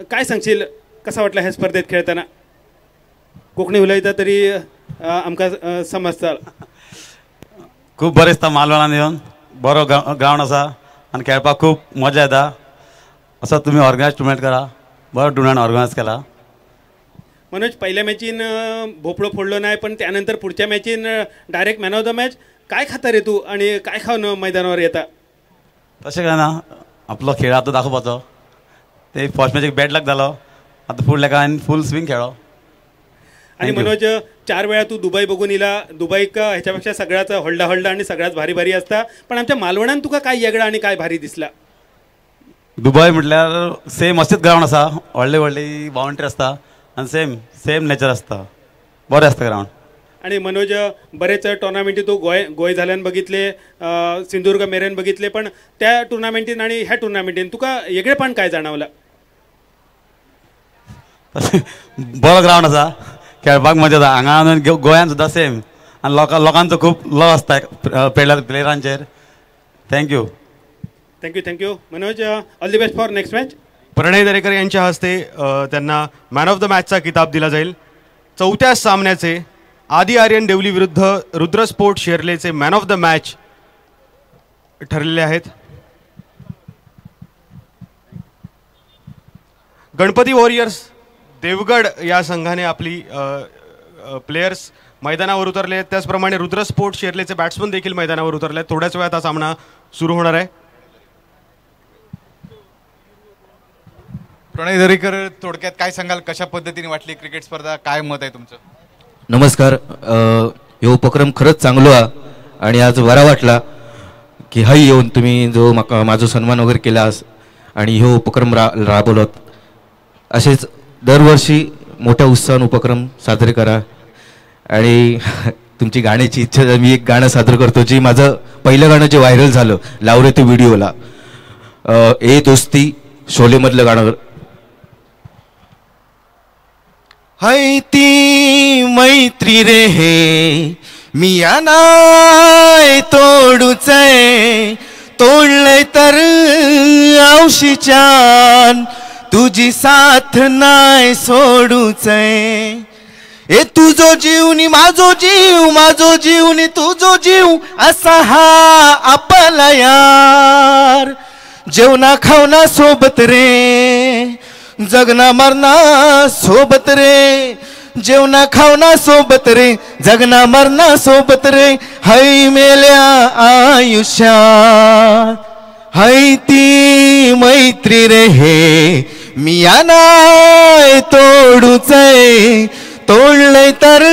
काय सांगशील कसा वाटला ह्या स्पर्धेत खेळताना कोंकणी उलयता तरी आमकां समजता खूब बरें दिसता मालवणान येवन बरो ग्रावंड आसा आनी खेळपाक खूब मजा येता असो तुमी ऑर्गनायज टुर्नामेंट करा बरो टुर्नामेंट ऑर्गनायज केला मनोज पहिल्या मॅचीन भोपळो फोडलो नाही पण त्यानंतर पुढच्या मॅचीन direct man of the match काय खाता रे तू आणि काय खाऊन मैदानावर येता तशें काय ना आपलो खेळ आतां दाखोवपाचो ते फर्स्ट मॅच एक बॅड लक जालो आतां फुडल्या काळान फूल स्विंग खेळो आणि मनोज 4 वेळा तू दुबई बघून इला दुबईक ह्याच्यापेक्षा सगळ्याच हळडा आणि सगळ्याच भारी भारी असता पण आमच्या मालवणान तुका काय वेगळा आणि काय भारी दिसला दुबय म्हटल्यार सेम अशेंच ग्रावंड आसा व्हडली व्हडली बाउंड्री आसता आनी सेम नेचर आसता बरें आसता ग्रावंड आणि मनोज बरेच टुर्नामेंटी तू गोय झाल्यान बघितले सिंधुदुर्ग मेरेन बघितले पण त्या टुर्नामेंटीन आणि ह्या टुर्नामेंटीन तुका वेगळेपण काय जाणवला बरो ग्रावंड आसा खेळपाक मजा येता हांगा गोंयान सुद्दां सेम आनी लोकांचो खूब लव आसता प्लेयरांचेर thank you thank you Manoj all the best for next match Pranay Darekar यांच्या हस्ते त्यांना मॅन ऑफ द मॅचचा किताब दिला जाईल 4थ्या सामन्याचे आदी आर्यन देवली विरुद्ध रुद्र स्पोर्ट शेर्लेचे मॅन ऑफ द मॅच ठरलेले आहेत गणपती वॉरियर्स देवगड या संघाने आपली प्लेयर्स मैदानावर उतरले आहेत त्याचप्रमाणे रुद्र स्पोर्ट शेर्लेचे बॅट्समन देखील मैदानावर उतरले आहेत थोड्याच वेळात हा सामना सुरू होणार आहे प्रणय दरेकर थोडक्यात काय सांगाल कशा पद्धतीने वाटली क्रिकेट स्पर्धा काय मत आहे तुमचं नमस्कार हे उपक्रम खरंच चांगलो हा आणि आज बरा वाटला की हाय येऊन तुम्ही जो म्हाका माझो सन्मान वगैरे केला आणि हे उपक्रम राबवलोत असेच दरवर्षी मोठ्या उत्साहान उपक्रम साजरे करा आणि तुमची गाण्याची इच्छा मी एक गाणं सादर करतो जी माझं पहिलं गाणं जे व्हायरल झालं लावरे ते व्हिडिओला ए दोस्ती शोलेमधलं गाणं हाय ती मैत्री रे हे मी नाय तोडूच तोडलंय तर औशीच्यान तुझी साथ नाय सोडूच ए तुझो जीवनी माझो जीवनी तुझो जीव असा हा आपला यार जेवणा खावना सोबत रे जगना मरना सोबत रे जेवणा खावना सोबत रे जगना मरना सोबत रे हाय मेल्या आयुष्यात हाय ती मैत्री रे हे मी नाय तोडूच तोडलंय तर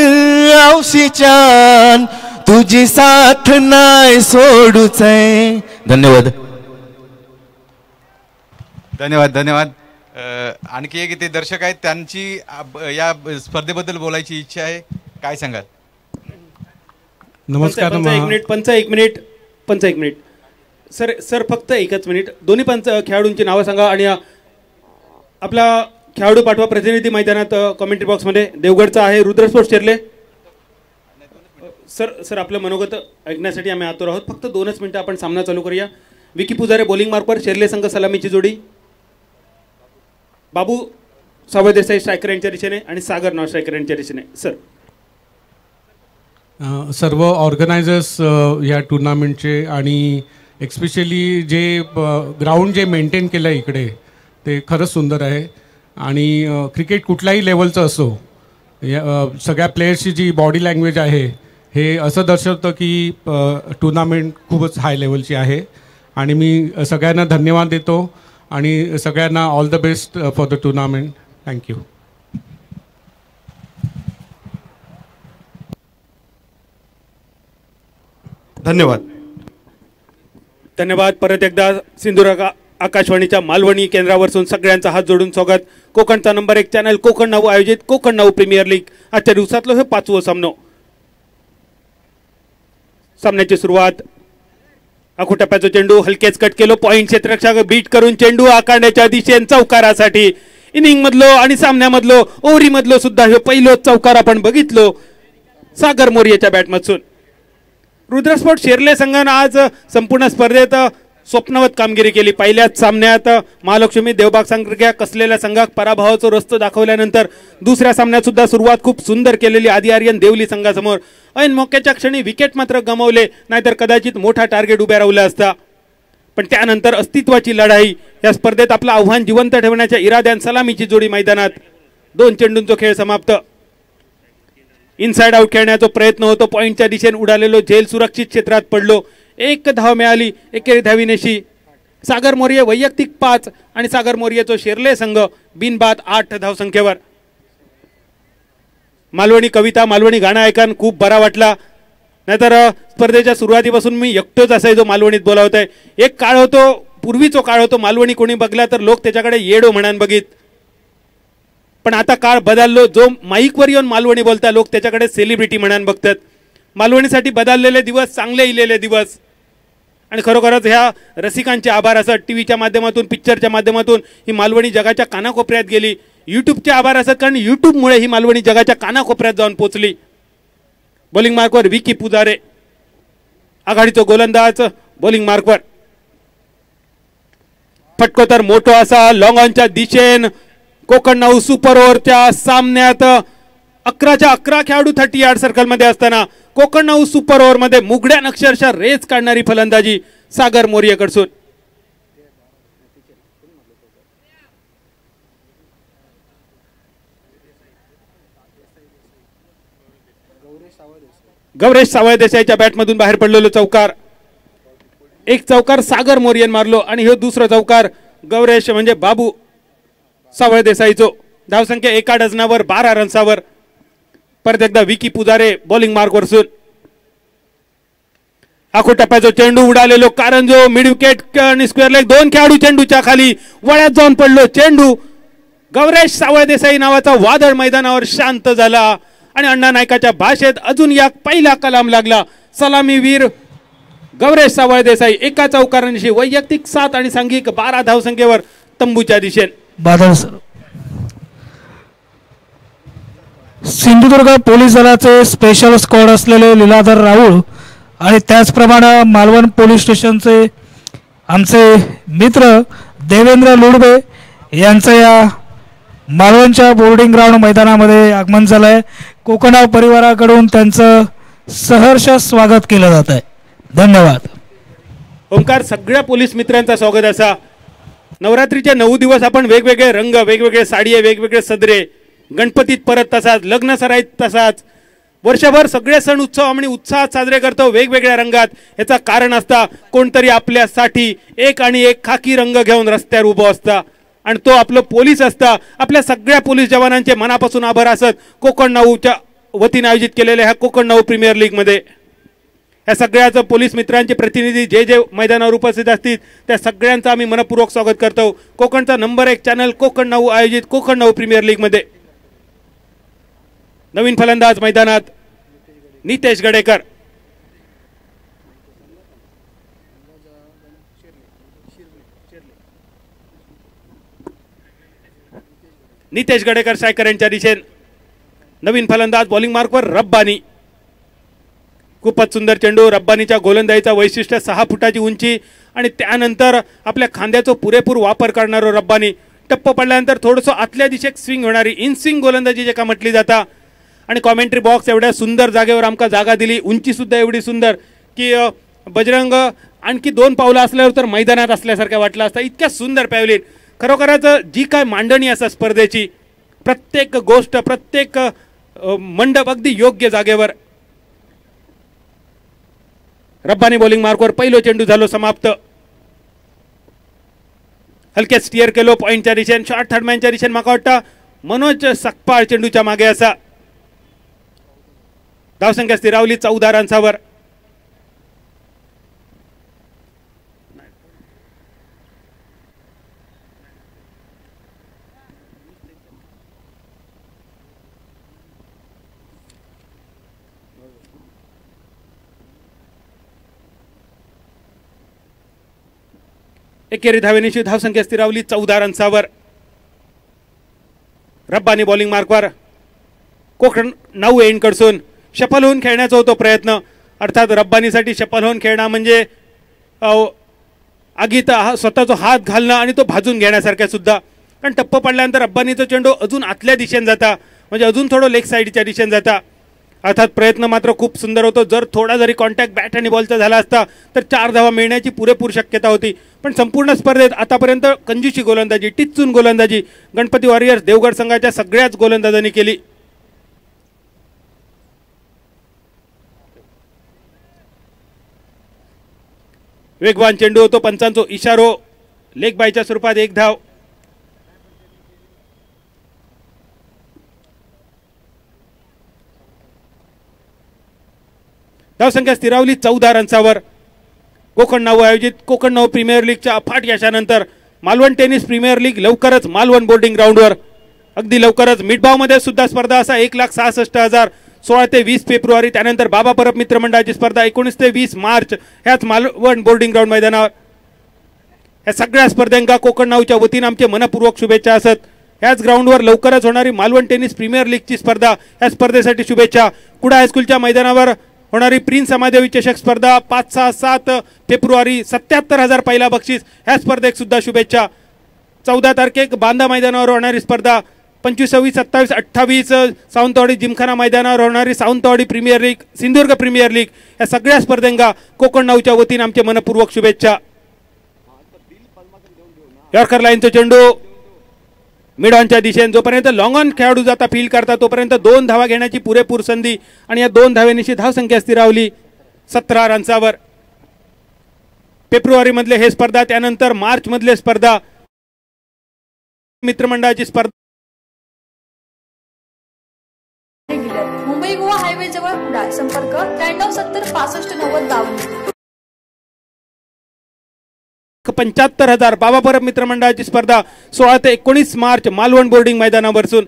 औशीच्यान तुझी साथ नाय सोडूच धन्यवाद धन्यवाद धन्यवाद आणखी एक इथे दर्शक आहेत त्यांची या स्पर्धेबद्दल बोलायची इच्छा आहे काय सांगाल नमस्कार पंच एक मिनिट सर फक्त एकच मिनिट दोन्ही पंच खेळाडूंची नावं सांगा आणि आपला खेळाडू पाठवा प्रतिनिधी मैदानात कॉमेंट्री बॉक्समध्ये देवगडचा आहे रुद्र स्पोर्ट्स शेर्ले सर आपलं मनोगत ऐकण्यासाठी आम्ही आतुर आहोत फक्त 2च मिनिटं आपण सामना चालू करूया विकी पुजारे बॉलिंग मार्कवर शेर्ले संघ सलामीची जोडी बाबू सावळ देसाई स्ट्रायकर यांच्या दिशेने आणि सागर नाव स्ट्रायकर यांच्या दिशेने सर सर्व ऑर्गनायझर्स या टुर्नामेंटचे आणि एक्स्पेशली जे ग्राउंड जे मेंटेन केलं आहे इकडे ते खरंच सुंदर आहे आणि क्रिकेट कुठल्याही लेवलचं असो सगळ्या प्लेयर्सची जी बॉडी लँग्वेज आहे हे असं दर्शवतं की टुर्नामेंट खूपच हाय लेवलची आहे आणि मी सगळ्यांना धन्यवाद देतो आणि सगळ्यांना all the best for the tournament thank you धन्यवाद परत एकदा सिंधुदुर्ग आकाशवाणीच्या मालवणी केंद्रावरून सगळ्यांचा हात जोडून स्वागत कोकणचा नंबर 1 चॅनल कोकण नाऊ आयोजित कोकण नाऊ प्रीमियर लीग आजच्या दिवसातलं हे 5वं सामनो सामन्याची सुरुवात अखुटप्प्याचा चेंडू हलकेच कट केलो पॉइंट क्षेत्ररक्षक बीट करून चेंडू आकारण्याच्या दिशेने चौकारासाठी इनिंग मधलो आणि सामन्यामधलो ओव्हरी मधलो सुद्धा हे पहिलं चौकार आपण बघितलो सागर मोरियाच्या बॅटमधून रुद्र स्पोर्ट्स शेर्ले संघानं आज संपूर्ण स्पर्धेत स्वप्नवत कामगिरी केली. पहिल्याच सामन्यात महालक्ष्मी देवबाग सारख्या कसलेल्या संघात पराभवाचा रस्तो दाखवल्यानंतर दुसऱ्या सामन्यात सुद्धा सुरुवात खूप सुंदर केलेली आदी आर्यन देवली संघासमोर. ऐन मोक्याच्या क्षणी विकेट मात्र गमावले, नाहीतर कदाचित मोठा टार्गेट उभ्या राहिला असता. पण त्यानंतर अस्तित्वाची लढाई या स्पर्धेत आपलं आव्हान जिवंत ठेवण्याच्या इराद्याने सलामीची जोडी मैदानात. 2 चेंडूंचा खेळ समाप्त. इनसाइड आउट खेळण्याचा प्रयत्न होतो. पॉइंटच्या दिशेने उडालेलो झेल सुरक्षित क्षेत्रात पडलो. 1 धाव मिळाली एकेरी धाविनेशी. सागर मोर्ये वैयक्तिक 5 आणि सागर मोर्येचा शिरले संघ बिनबाद 8 धावसंख्येवर. मालवणी कविता मालवणी गाणं ऐकून खूप बरा वाटला. नाहीतर स्पर्धेच्या सुरुवातीपासून मी एकटोच असायचो मालवणीत बोलावतोय. एक काळ होतो, पूर्वीचा काळ होतो, मालवणी कोणी बघला तर लोक त्याच्याकडे येडो म्हणान बघित. पण आता काळ बदललो. जो माईकवर येऊन मालवणी बोलता लोक त्याच्याकडे सेलिब्रिटी म्हणान बघतात. मालवणीसाठी बदललेले दिवस, चांगले इलेले दिवस. आणि खरोखरच ह्या रसिकांचे आभार असत. टीव्हीच्या माध्यमातून, पिक्चरच्या माध्यमातून ही मालवणी जगाच्या कानाकोपऱ्यात गेली. यूट्यूबचे आभार असत, कारण यूट्यूबमुळे ही मालवणी जगाच्या कानाकोपऱ्यात जाऊन पोचली. बॉलिंग मार्कवर विकी पुजारे, आघाडीचा गोलंदाज बॉलिंग मार्कवर. फटको तर मोठो असा लॉंग ऑनच्या दिशेन. कोकण नाऊ सुपर ओव्हरच्या सामन्यात 11च्या 11 खेळाडू 30 यार्ड सर्कलमध्ये असताना कोकण नाऊ सुपर ओव्हर मध्ये मुगड्या अक्षरशः रेस काढणारी फलंदाजी सागर मोर्येकडसून. गौरेश सावळ देसाईच्या बॅटमधून बाहेर पडलेलो चौकार. एक चौकार सागर मोर्येन मारलो आणि हे दुसरा चौकार गौरेश म्हणजे बाबू सावळ देसाईचो. धावसंख्या 1 डझनावर 12 रन्सावर. परत एकदा विकी पुजारे बॉलिंग मार्कवर सून. आखो टप्प्याचा चेंडू उडालेलो कारंजो मिड विकेट आणि स्क्वेअर लेग. 2 खेळाडू चेंडूच्या खाली वळ्यात जाऊन पडलो. चेंडू गौरेश सावळ देसाई नावाचा वादळ मैदानावर शांत झाला आणि अण्णा नायकाच्या भाषेत अजून या पहिला कलाम लागला. सलामीवीर गौरेश सावळ देसाई एका चौकारांशी वैयक्तिक 7 आणि सांघिक 12 धावसंख्येवर तंबूच्या दिशेने. बादल सर, सिंधुदुर्ग पोलीस दलाचे स्पेशल स्क्वॉड असलेले लीलाधर राऊळ आणि त्याचप्रमाणे मालवण पोलीस स्टेशनचे आमचे मित्र देवेंद्र लुडबे यांचं या मालवणच्या बोर्डिंग ग्राउंड मैदानामध्ये आगमन झालं आहे. कोकणाव परिवाराकडून त्यांचं सहर्ष स्वागत केलं जात आहे. धन्यवाद. ओंकार, सगळ्या पोलीस मित्रांचा स्वागत असा. नवरात्रीचे 9 दिवस आपण वेगवेगळे रंग, वेगवेगळे साडीये, वेगवेगळे सदरे, गणपतीत परत तसाच, लग्न सराईत तसाच, वर्षभर सगळे सण उत्सव आणि उत्साहात साजरे करतो वेगवेगळ्या रंगात. याचा कारण असता कोणतरी आपल्यासाठी एक आणि एक खाकी रंग घेऊन रस्त्यावर उभं असता आणि तो आपलं पोलीस असता. आपल्या सगळ्या पोलीस जवानांचे मनापासून आभार असत. कोकण नाऊच्या वतीने आयोजित केलेल्या ह्या कोकण नाऊ प्रीमियर लीग मध्ये या सगळ्याचं पोलीस मित्रांचे प्रतिनिधी जे जे मैदानावर उपस्थित असतील त्या सगळ्यांचं आम्ही मनपूर्वक स्वागत करतो. कोकणचा नंबर 1 चॅनल कोकण नाऊ आयोजित कोकण नाऊ प्रीमियर लीग मध्ये. नवीन फलंदाज मैदानात नितेश गडेकर. नितेश गडेकर स्ट्रायकर यांच्या दिशेने. नवीन फलंदाज बॉलिंग मार्कवर रब्बानी. खूपच सुंदर चेंडू. रब्बानीच्या गोलंदाजीचा वैशिष्ट्य 6 फुटाची उंची आणि त्यानंतर आपल्या खांद्याचा पुरेपूर वापर करणारो रब्बानी. टप्प पडल्यानंतर थोडंसं आतल्या दिशेक स्विंग होणारी इन स्विंग गोलंदाजी जे का म्हटली जाता. आणि कॉमेंट्री बॉक्स एवढ्या सुंदर जागेवर आमका जागा दिली. उंची सुद्धा एवढी सुंदर की बजरंग आणखी 2 पावलं असल्यावर तर मैदानात असल्यासारखं वाटलं असतं. इतक्या सुंदर पॅव्हलियन. खरोखरच जी काय मांडणी असा स्पर्धेची, प्रत्येक गोष्ट, प्रत्येक मंडप अगदी योग्य जागेवर. रब्बानी बॉलिंग मार्कवर पहिलो चेंडू झालो समाप्त. हलके स्टिअर केलो पॉइंटच्या दिशेने. शॉर्ट थर्डमॅनच्या दिशेने माका वाटतं मनोज सकपाळ चेंडूच्या मागे असा. धावसंख्या स्थिरावली 14 रन्सावर. एकेरी धावेनिशी धावसंख्या स्थिरावली 14 रन्सावर. रब्बानी बॉलिंग मार्कवर. कोकण नाऊ एंड कडसून शफल होऊन खेळण्याचा होतो प्रयत्न. अर्थात रब्बानीसाठी शफल होऊन खेळणं म्हणजे आगीत स्वतःचा हात घालणं आणि तो भाजून घेण्यासारख्या सुद्धा. कारण टप्प पडल्यानंतर अब्बानीचा चेंडू अजून आतल्या दिशेने जाता, म्हणजे अजून थोडं लेग साईडच्या दिशेने जाता. अर्थात प्रयत्न मात्र खूप सुंदर होतो. जर थोडा जरी कॉन्टॅक्ट बॅट आणि बॉलचा झाला असता तर 4 धावा मिळण्याची पुरेपूर शक्यता होती. पण संपूर्ण स्पर्धेत आतापर्यंत कंजूशी गोलंदाजी, टिच्चून गोलंदाजी गणपती वॉरियर्स देवगड संघाच्या सगळ्याच गोलंदाजांनी केली. वेगवान चेंडू होतो, पंचांचो इशारो, लेग बायच्या स्वरूपात 1 धाव. धावसंख्या स्थिरावली 14 रन्सावर. कोकण नाऊ आयोजित कोकण नाऊ प्रीमियर लीगच्या अफाट यशानंतर मालवण टेनिस प्रीमियर लीग लवकरच मालवण बोर्डिंग ग्राउंडवर, अगदी लवकरच मिठभावमध्ये सुद्धा स्पर्धा असा 1,66,000 16 ते 20 फेब्रुवारी. त्यानंतर बाबा परब मित्रमंडळाची स्पर्धा 19 ते 20 मार्च ह्याच मालवण बोर्डिंग ग्राउंड मैदानावर. या सगळ्या स्पर्धांका कोकण नाऊच्या वतीने आमचे मनपूर्वक शुभेच्छा असत. ह्याच ग्राउंडवर लवकरच होणारी मालवण टेनिस प्रीमियर लीगची स्पर्धा, या स्पर्धेसाठी शुभेच्छा. कुडा हायस्कूलच्या मैदानावर होणारी प्रिन्स समादेवी चषक स्पर्धा 5, 6, 7 फेब्रुवारी 77,000 पहिला बक्षीस, ह्या स्पर्धेक सुद्धा शुभेच्छा. 14 तारखेक बांधा मैदानावर होणारी स्पर्धा 25, 26, 27, 28 सावंतवाडी जिमखाना मैदानावर होणारी Sawantwadi premier league, Sindhudurg premier league, या सगळ्या स्पर्धांका कोकण नाऊच्या वतीने आमचे मनपूर्वक शुभेच्छा. यॉर्कर लाईनचा चेंडू मिड ऑनच्या दिशेने, जोपर्यंत लॉंग ऑन खेळाडू जाता फील्ड करता तोपर्यंत 2 धावा घेण्याची पुरेपूर संधी आणि या 2 धावेनिशी धावसंख्या स्थिरावली 17 रन्सावर. फेब्रुवारी मधले हे स्पर्धा, त्यानंतर मार्च मधले स्पर्धा मित्रमंडळाची स्पर्धा. मुंबई गोवा हायवे जवळ कुडाळ. संपर्क 9370 65 90 52. 75,000 बाबा परब मित्रमंडळाची स्पर्धा 16 ते 19 मार्च मालवण बोर्डिंग मैदानावरसून.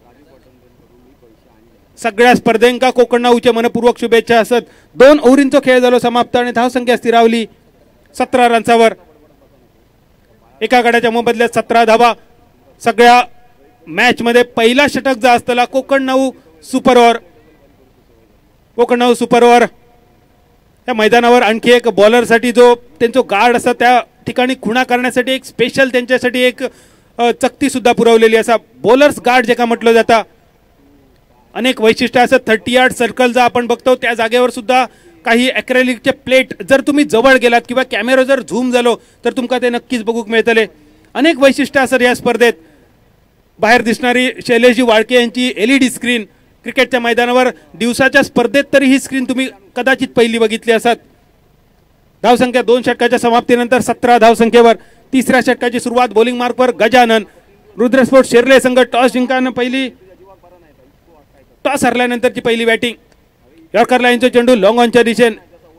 सगळ्या स्पर्धेंका कोकण नाऊचे मनपूर्वक शुभेच्छा असत. 2 ओव्हरींचो खेळ झालो समाप्त आणि धावसंख्या स्थिरावली 17 रन्सावर. एका गड्याच्या मोबदल्यात 17 धावा. सगळ्या मॅच मध्ये पहिला षटक जा असताना Konkan now super over. Konkan now super over या मैदानावर आणखी एक बॉलरसाठी जो त्यांचा गार्ड असतात त्या ठिकाणी खुणा करण्यासाठी एक स्पेशल त्यांच्यासाठी एक चकती सुद्धा पुरवलेली असा बॉलर्स गार्ड जे का म्हटलं जातं. अनेक वैशिष्ट्य असत. 30 यार्ड सर्कल जा आपण बघतो त्या जागेवर सुद्धा काही ॲक्रेलिकचे प्लेट, जर तुम्ही जवळ गेलात किंवा कॅमेरा जर झूम झालो तर तुमका ते नक्कीच बघूक मिळतले. अनेक वैशिष्ट्य असत या स्पर्धेत. बाहेर दिसणारी शैलेशजी वाळके यांची LED स्क्रीन, क्रिकेटच्या मैदानावर दिवसाच्या स्पर्धेत तरी ही स्क्रीन तुम्ही कदाचित पहिली बघितली असत. धावसंख्या 2 षटकाच्या समाप्तीनंतर 17 धावसंख्येवर. तिसऱ्या षटकाची सुरुवात बॉलिंग मार्कवर गजानन. रुद्रस्पोर्ट शेर्ले संघ टॉस जिंकण्यानं पहिली, टॉस हरल्यानंतरची पहिली बॅटिंग. यॉर्कर लाईनचा चेंडू लॉंग ऑनच्या दिशेने,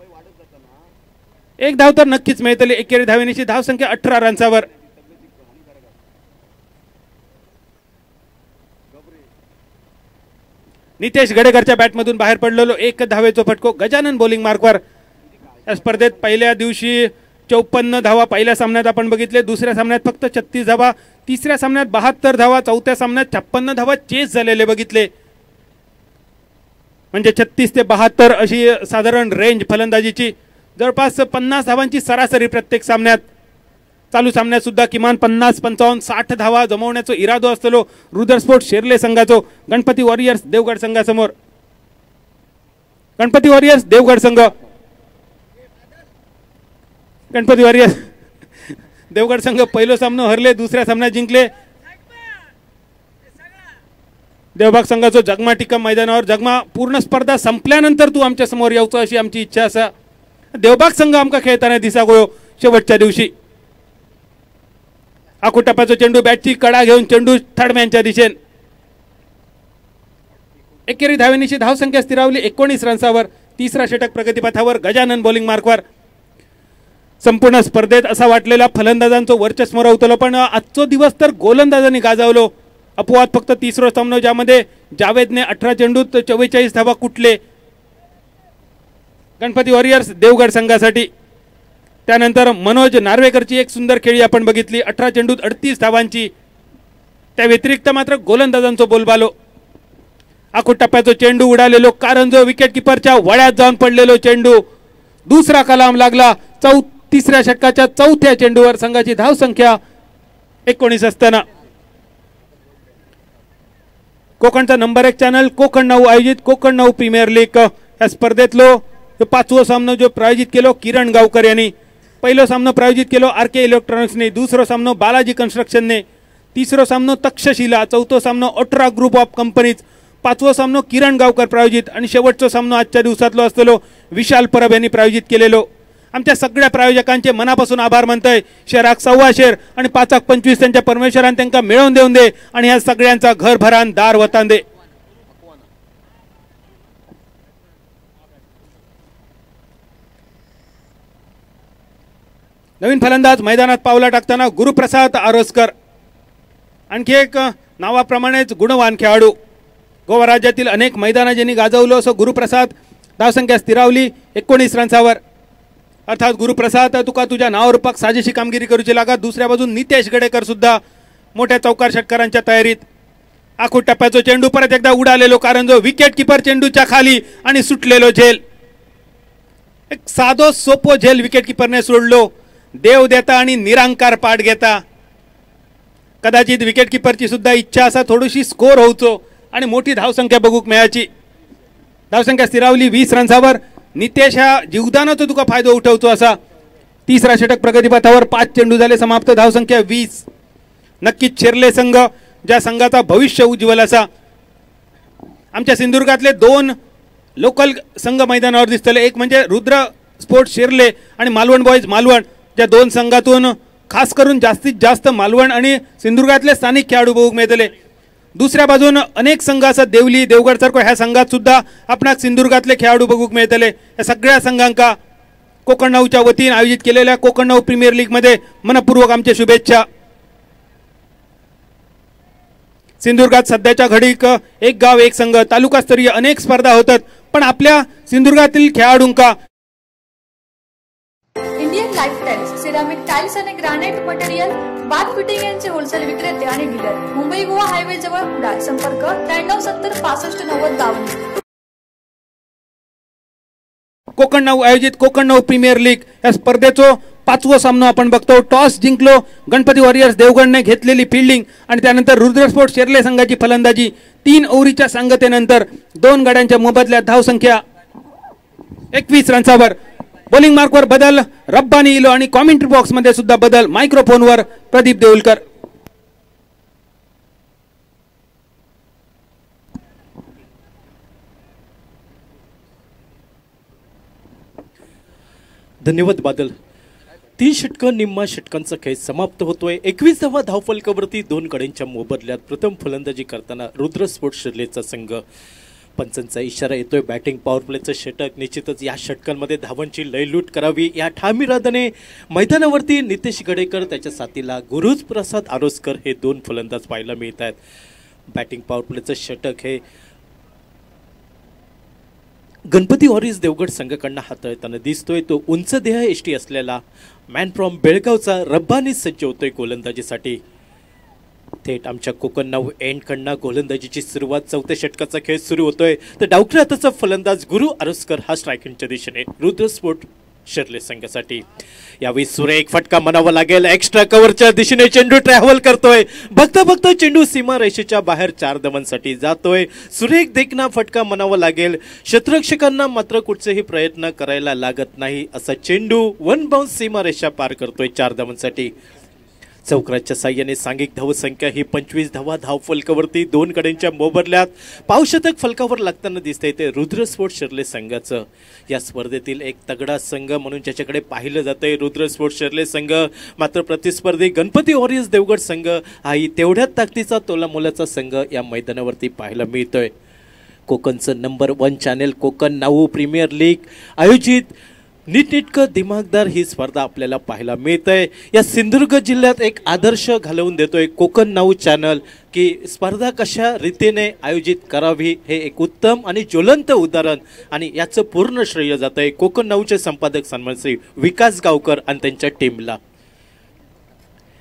1 धाव तर नक्कीच मिळतली. एकेरी धावेनिशी धावसंख्या 18 रन्सावर. नितेश गडेकरच्या बॅटमधून बाहेर पडलेलो 1 धावेचा फटको. गजानन बॉलिंग मार्कवर. या स्पर्धेत पहिल्या दिवशी 54 धावा पहिल्या सामन्यात आपण बघितले, दुसऱ्या सामन्यात फक्त 36 धावा, तिसऱ्या सामन्यात 72 धावा, चौथ्या सामन्यात 56 धावा चेस झालेले बघितले. म्हणजे 36 ते 72 अशी साधारण रेंज फलंदाजीची. जवळपास 50 धावांची सरासरी प्रत्येक सामन्यात. चालू सामन्यात सुद्धा किमान 50, 55, 60 धावा जमवण्याचा इरादो असलेलो रुद्रस्पोर्ट शेर्ले संघाचो गणपती वॉरियर्स देवगड संघासमोर. गणपती वॉरियर्स देवगड संघ. गणपती वॉरियर्स देवगड संघ पहिलो सामना हरले, दुसऱ्या सामन्यात जिंकले. देवबाग संघाचो जगमा टिकम मैदानावर. जगमा पूर्ण स्पर्धा संपल्यानंतर तू आमच्या समोर यावचो अशी आमची इच्छा असा. देवबाग संघ आमका खेळताना दिसा गयो शेवटच्या दिवशी. आकुटप्प्याचा चेंडू, बॅटची कडा घेऊन चेंडू थर्डमॅनच्या दिशेने. एकेरी धावेनिशी धावसंख्या स्थिरावली 19 रन्सावर. तिसरा षटक प्रगतीपथावर. गजानन बॉलिंग मार्कवर. संपूर्ण स्पर्धेत असा वाटलेला फलंदाजांचं वर्चस्व राहतलो, पण आजचो दिवस तर गोलंदाजांनी गाजवलो. अपवाद फक्त तिसरा सामना ज्यामध्ये जावेदने 18 चेंडूत 44 धावा कुटले गणपती वॉरियर्स देवगड संघासाठी. त्यानंतर मनोज नार्वेकरची एक सुंदर खेळी आपण बघितली, 18 चेंडूत 38 धावांची. त्या व्यतिरिक्त मात्र गोलंदाजांचं बोलबालो. आकुटप्प्याचा चेंडू उडालेलो, कारण जो विकेट किपरच्या वळ्यात जाऊन पडलेलो चेंडू. दुसरा कलाम लागला. तिसऱ्या षटकाच्या चौथ्या चेंडूवर संघाची धावसंख्या 19 असताना कोकणचा नंबर 1 चॅनल कोकण 9 आयोजित कोकण 9 प्रीमियर लीग या स्पर्धेतलो पाचवो सामनो जो प्रायोजित केलो किरण गावकर यांनी, पहिलो सामनो प्रायोजित केलो आरके इलेक्ट्रॉनिक्सने, दुसरो सामनो बालाजी कन्स्ट्रक्शनने, तिसरो सामनो तक्षशिला, चौथो सामनो अठरा ग्रुप ऑफ कंपनीज, पाचवो सामनो किरण गावकर प्रायोजित आणि शेवटचो सामनो आजच्या दिवसातलो असलेलो विशाल परब यांनी प्रायोजित केलेलो. आमच्या सगळ्या प्रायोजकांचे मनापासून आभार मानतोय. शहराक 1.25 शेर आणि 5-25 त्यांच्या परमेश्वरान त्यांना मिळवून देऊन दे आणि ह्या सगळ्यांचा घरभरान दार वतान दे. नवीन फलंदाज मैदानात पावला टाकताना गुरुप्रसाद आरोसकर, आणखी एक नावाप्रमाणेच गुणवान खेळाडू. गोवा राज्यातील अनेक मैदाना ज्यांनी गाजवलो असो गुरुप्रसाद. धावसंख्या स्थिरावली 19 रन्सावर. अर्थात गुरुप्रसाद तुका तुझ्या नावारूपाक साजेशी कामगिरी करूची लागा. दुसऱ्या बाजून नितेश गडेकर सुद्धा मोठ्या चौकार षटकारांच्या तयारीत. आखूड टप्प्याचो चेंडू परत एकदा उडालेलो कारण जो विकेट किपर चेंडूच्या खाली आणि सुटलेलो झेल. एक साधो सोपो झेल विकेट किपरने सोडलो. देव देता आणि निरांकार पाठ घेता. कदाचित विकेट किपरची सुद्धा इच्छा असा थोडीशी स्कोर होऊचो आणि मोठी धावसंख्या बघूक मिळाची. धावसंख्या स्थिरावली 20 रन्सावर. नितेश ह्या जीवदानाचो तुका फायदो उठवचो असा. तिसरा षटक प्रगतीपथावर 5 चेंडू झाले समाप्त. धावसंख्या 20. नक्कीच शिरले संघ ज्या संघाचा भविष्य उज्ज्वल असा. आमच्या सिंधुदुर्गातले 2 लोकल संघ मैदानावर दिसतले. एक म्हणजे रुद्र स्पोर्ट्स शिरले आणि मालवण बॉयज मालवण, ज्या 2 संघातून खास करून जास्तीत जास्त मालवण आणि सिंधुदुर्गातले स्थानिक खेळाडू बघूक मिळतले. दुसऱ्या बाजून अनेक संघ असतात देवली देवगड सारखो ह्या संघात सुद्धा आपणाक सिंधुदुर्गातले खेळाडू बघूक मिळतले. या सगळ्या संघांका कोकण 9च्या वतीन आयोजित केलेल्या कोकण 9 प्रीमियर लीग मध्ये मनपूर्वक आमचे शुभेच्छा. सिंधुदुर्गात सध्याच्या घडीक एक गाव एक संघ तालुकास्तरीय अनेक स्पर्धा होतात, पण आपल्या सिंधुदुर्गातील खेळाडूंका इंडियन लाईफस्टाईल सिरामिक टाइल्स आणि ग्रॅनाइट मटेरियल बाथ फिटिंग यांचे होलसेल विक्रेते आणि डीलर. मुंबई गोवा हायवे जवळ कुडाळ. संपर्क 9370659052. कोकण 9 आयोजित कोकण 9 प्रीमियर लीग या स्पर्धेचो 5वो सामना आपण बघतो. टॉस जिंकलो गणपती वॉरियर्स देवगडने घेतलेली फिल्डिंग आणि त्यानंतर रुद्र स्पोर्ट्स शेर्ले संघाची फलंदाजी. 3 ओव्हरीच्या सांगतेनंतर 2 गड्यांच्या मोबदल्यात धावसंख्या 21 रन्सावर. बॉलिंग मार्कवर बदल रब्बानी इलो आणि कॉमेंट्री बॉक्स मध्ये सुद्धा बदल. मायक्रोफोनवर प्रदीप देऊलकर. धन्यवाद बादल. 3 षटकं निम्मा षटकांचा खेळ समाप्त होतोय. 21व्या धावफलकावरती 2 गड्यांच्या मोबदल्यात प्रथम फलंदाजी करताना रुद्र स्पोर्ट्स शिर्लेचा संघ. पंचांचा इशारा येतोय बॅटिंग पॉवर प्लेचं षटक. निश्चितच या षटकांमध्ये धावांची लयलूट करावी या ठाम इराद्याने मैदानावरती नितेश गडेकर त्याच्या साथीला गुरुज प्रसाद आरोसकर हे 2 फलंदाज पाहायला मिळत आहेत. बॅटिंग पॉवर प्लेचं षटक हे गणपती वॉरियर्स देवगड संघाकडनं हाताळताना दिसतोय. तो उंच देह एष्टी असलेला मॅन फ्रॉम बेळगावचा रब्बानी सज्ज होतोय गोलंदाजीसाठी. थेट आमच्या कोकण 9 एंडकडनं गोलंदाजीची सुरुवात. 4थ्या षटकाचा खेळ सुरू होतोय तर डावखऱ्या हाताचा फलंदाज गुरु आरोसकर हा स्ट्रायकिंगच्या दिशेने रुद्र स्पोर्ट शिर्ले संघासाठी. यावेळी सुरेख फटका म्हणावा लागेल. एक्स्ट्रा कव्हरच्या दिशेने चेंडू ट्रॅव्हल करतोय. बघता बघता चेंडू सीमा रेषेच्या बाहेर 4 धावांसाठी जातोय. सुरेख देखना फटका म्हणावा लागेल. क्षेत्ररक्षकांना मात्र कुठचेही प्रयत्न करायला लागत नाही असा चेंडू 1 बाउन्स सीमा रेषा पार करतोय 4 धावांसाठी. चौकाराच्या साह्याने सांघिक धावसंख्या ही 25 धावा धावफलकावरती 2 गड्यांच्या मोबदल्यात पावशतक फलकावर लागताना दिसतंय ते रुद्र स्पोर्ट्स शिर्ले संघाचं. या स्पर्धेतील एक तगडा संघ म्हणून ज्याच्याकडे पाहिलं जातंय रुद्र स्पोर्ट्स शिर्ले संघ. मात्र प्रतिस्पर्धी गणपती वॉरियर्स देवगड संघ हाही तेवढ्याच ताकदीचा तोलामोलाचा संघ या मैदानावरती पाहायला मिळतोय. कोकणचं number 1 channel Konkan 9 premier league आयोजित नीटनेटकं दिमागदार ही स्पर्धा आपल्याला पाहायला मिळतंय. या सिंधुदुर्ग जिल्ह्यात एक आदर्श घालवून देतोय कोकण 9 चॅनल की स्पर्धा कशा रीतीने आयोजित करावी हे एक उत्तम आणि ज्वलंत उदाहरण. आणि याचं पूर्ण श्रेय जात आहे कोकण 9चे संपादक सन्मान श्री विकास गावकर आणि त्यांच्या टीमला.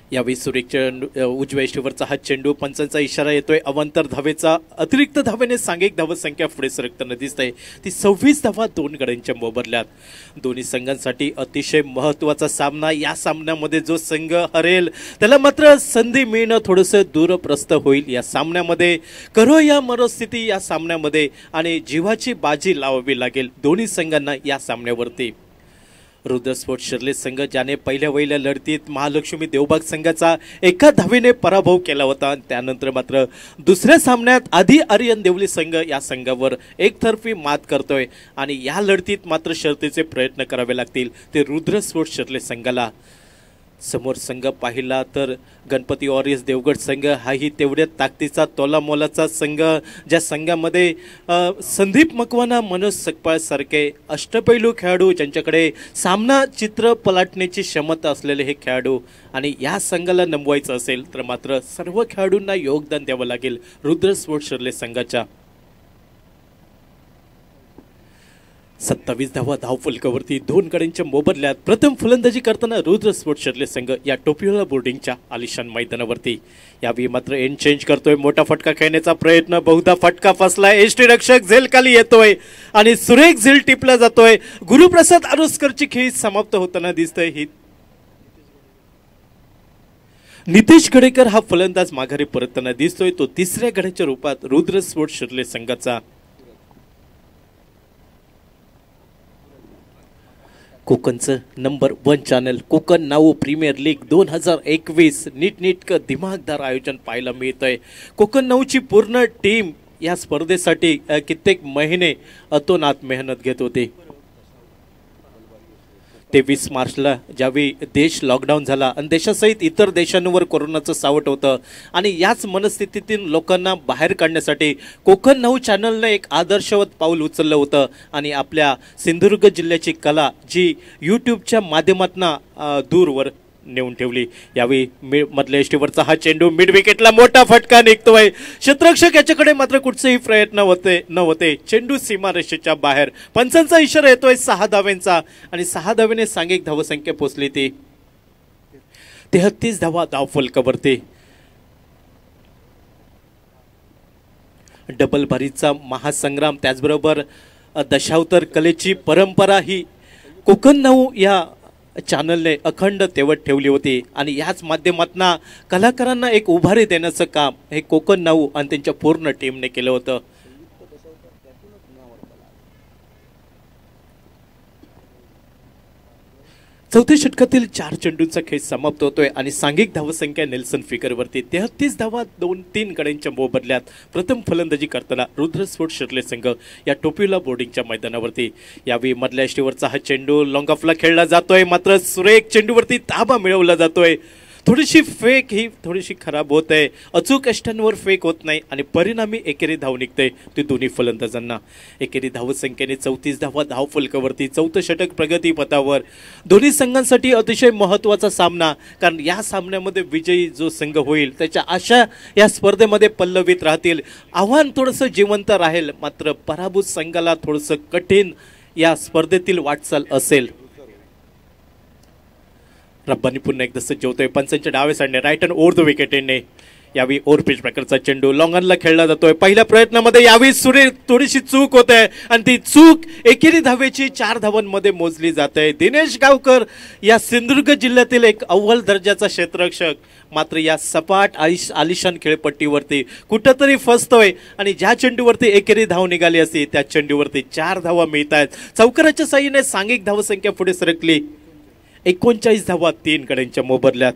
यावेळी सुरेख उजव्या यष्टीवरचा हा चेंडू, पंचांचा इशारा येतोय, अवांतर धावेचा अतिरिक्त धावेने सांघिक धावसंख्या पुढे सरकताना दिसते. ती 26 धावा 2 गड्यांच्या मोबदल्यात. दोन्ही संघांसाठी अतिशय महत्त्वाचा सामना. या सामन्यामध्ये जो संघ हरेल त्याला मात्र संधी मिळणं थोडंसं दूरप्रस्थ होईल. या सामन्यामध्ये करो या मरो स्थिती या सामन्यामध्ये आणि जीवाची बाजी लावावी लागेल दोन्ही संघांना या सामन्यावरती. रुद्र स्पोर्ट्स शिर्ले संघ ज्याने पहिल्या लढतीत महालक्ष्मी देवबाग संघाचा एका धावेने पराभव केला होता, त्यानंतर मात्र दुसऱ्या सामन्यात आधी आर्यन देवली संघ या संघावर एकतर्फी मात करतोय आणि या लढतीत मात्र शर्तीचे प्रयत्न करावे लागतील ते रुद्र स्पोर्ट्स शिर्ले संघाला. समोर संघ पाहिला तर गणपती वॉरियर्स देवगड संघ हाही तेवढ्या ताकदीचा तोलामोलाचा संघ, ज्या संघामध्ये संदीप मकवाना, मनोज सकपाळ सारखे अष्टपैलू खेळाडू, ज्यांच्याकडे सामना चित्र पलटण्याची क्षमता असलेले हे खेळाडू. आणि या संघाला नमवायचं असेल तर मात्र सर्व खेळाडूंना योगदान द्यावं लागेल रुद्र स्पोर्ट्स शिर्ले संघाच्या. 27 धावा धावफलकावरती 2 गड्यांच्या मोबदल्यात प्रथम फलंदाजी करताना रुद्र स्पोर्ट्स शिर्ले संघ या टोपियोला बोर्डिंगच्या आलिशान मैदानावरती. यावेळी मात्र एंड चेंज करतोय, मोठा फटका खेळण्याचा प्रयत्न, बहुधा फटका फसलाय, एसटी रक्षक झेल खाली येतोय आणि सुरेख झेल टिपला जातोय. गुरुप्रसाद आरुस्करची खेळी समाप्त होताना दिसतंय. ही नितेश गडेकर हा फलंदाज माघारी परतताना दिसतोय, तो तिसऱ्या गड्याच्या रूपात रुद्र स्पोर्ट्स शिर्ले संघाचा. कोकणचं number 1 channel Konkan now premier league 2021 नीटनेटकं दिमागदार आयोजन पाहायला मिळतंय. कोकण नाऊची पूर्ण टीम या स्पर्धेसाठी कित्येक महिने अतोनात मेहनत घेत होती. 23 मार्चला ज्यावेळी देश लॉकडाऊन झाला आणि देशासहित इतर देशांवर कोरोनाचं सावट होतं आणि याच मनस्थितीतून लोकांना बाहेर काढण्यासाठी कोकण नाऊ चॅनलने एक आदर्शवत पाऊल उचललं होतं आणि आपल्या सिंधुदुर्ग जिल्ह्याची कला जी यूट्यूबच्या माध्यमातून दूरवर नेऊन ठेवली. यावेळी मधल्या यष्टीवरचा हा चेंडू मिड विकेटला मोठा फटका निघतोय. क्षेत्ररक्षक याच्याकडे मात्र कुठचेही प्रयत्न नव्हते. चेंडू सीमारेषेच्या बाहेर. पंचांचा इशारा येतोय 6 धाव्यांचा आणि 6 धावेने सांघिक धावसंख्या पोचली ती 33 धावा धावफलकावरती. डबल बारीचा महासंग्राम, त्याचबरोबर दशावतार कलेची परंपरा ही कोकण नाऊ या चॅनलने अखंड तेवत ठेवली होती आणि याच माध्यमातून कलाकारांना एक उभारी देण्याचं काम हे कोकण नाऊ आणि त्यांच्या पूर्ण टीमने केलं होतं. चौथ्या षटकातील 4 चेंडूंचा खेळ समाप्त होतोय आणि सांघिक धावसंख्या नेल्सन फिगरवरती 33 धावा 2-3 गड्यांच्या मोबदल्यात प्रथम फलंदाजी करताना रुद्र स्पोर्ट्स शिर्ले संघ या टोपियोला बोर्डिंगच्या मैदानावरती. यावेळी मधल्या यष्टीवरचा हा चेंडू लॉंग ऑफला खेळला जातोय, मात्र सुरेख चेंडूवरती ताबा मिळवला जातोय. थोडीशी फेक ही थोडीशी खराब होत आहे, अचूक अष्टांवर फेक होत नाही आणि परिणामी एकेरी धाव निघते ते दोन्ही फलंदाजांना. एकेरी धावसंख्येने 34 धावा धावफलकावरती. चौथं षटक प्रगती पथावर. दोन्ही संघांसाठी अतिशय महत्त्वाचा सामना, कारण या सामन्यामध्ये विजयी जो संघ होईल त्याच्या आशा या स्पर्धेमध्ये पल्लवित राहतील. आव्हान थोडंसं जिवंत राहील, मात्र पराभूत संघाला थोडंसं कठीण या स्पर्धेतील वाटचाल असेल. रब्बानी पुन्हा एकदा सज्ज होतोय. पंचांच्या डावे साईडने right and over the wicket. यावेळी ओव्हर पिच प्रकारचा चेंडू लॉंगॉनला खेळला जातोय. पहिल्या प्रयत्नामध्ये यावेळी थोडीशी चूक होते आणि ती चूक एकेरी धावेची 4 धावांमध्ये मोजली जाते. दिनेश गावकर या सिंधुदुर्ग जिल्ह्यातील एक अव्वल दर्जाचा क्षेत्ररक्षक मात्र या सपाट आलिशान खेळपट्टीवरती कुठंतरी फसतोय आणि ज्या चेंडूवरती एकेरी धाव निघाली असती त्या चेंडूवरती 4 धावा मिळत आहेत. चौकाराच्या साह्याने सांघिक धावसंख्या पुढे सरकली 39 धावा 3 गड्यांच्या मोबदल्यात.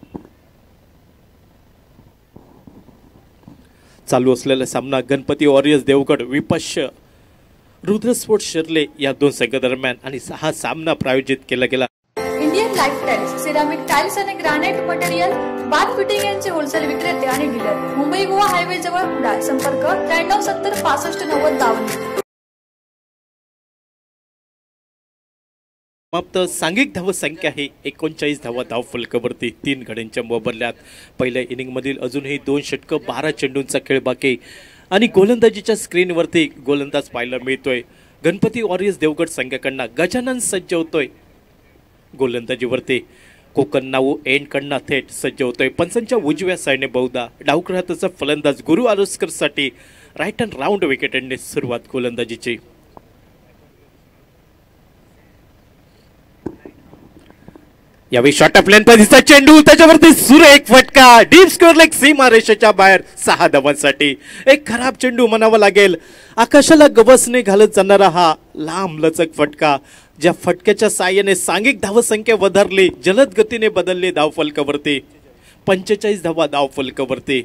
चालू असलेला सामना गणपती वॉरियर्स देवगड विपक्ष रुद्र स्पोर्ट्स शिर्ले या 2 संघादरम्यान आणि हा सामना प्रायोजित केला गेला. Indian life tiles, ceramic tiles आणि ग्रॅनाइट मटेरियल, बाथ फिटिंग यांचे होलसेल विक्रेते आणि डीलर. मुंबई गोवा हायवे जवळ कुडाळ. संपर्क 9370 65 90 52. समाप्त. सांघिक धावसंख्या ही 39 धावा धावफलकावरती 3 गड्यांच्या मोबदल्यात. पहिल्या इनिंगमधील अजूनही 2 षटकं 12 चेंडूंचा खेळ बाकी आणि गोलंदाजीच्या स्क्रीनवरती गोलंदाज पाहायला मिळतोय. गणपती वॉरियर्स देवगड संघाकडनं गजानन सज्ज होतोय गोलंदाजीवरती. कोकण नाऊ एंड कडनं थेट सज्ज होतोय. पंचांच्या उजव्या साईडने बहुधा डावखुराताचा फलंदाज गुरु आरोस्कर साठी राईट अँड राऊंड विकेटने सुरुवात गोलंदाजीची. यावेळी शॉर्ट ऑफ लेन पद्धतीचा चेंडू, त्याच्यावरती सुरेख फटका, डीप स्कोअर लेग सीमा रेषेच्या बाहेर 6 धावांसाठी. एक खराब चेंडू म्हणावा लागेल. आकाशाला गवसने घालत जाणारा हा लांब लचक फटका, ज्या फटक्याच्या साहाय्याने सांघिक धावसंख्या वधारली, जलद गतीने बदलली धावफलकावरती. 45 धावा धावफलकावरती.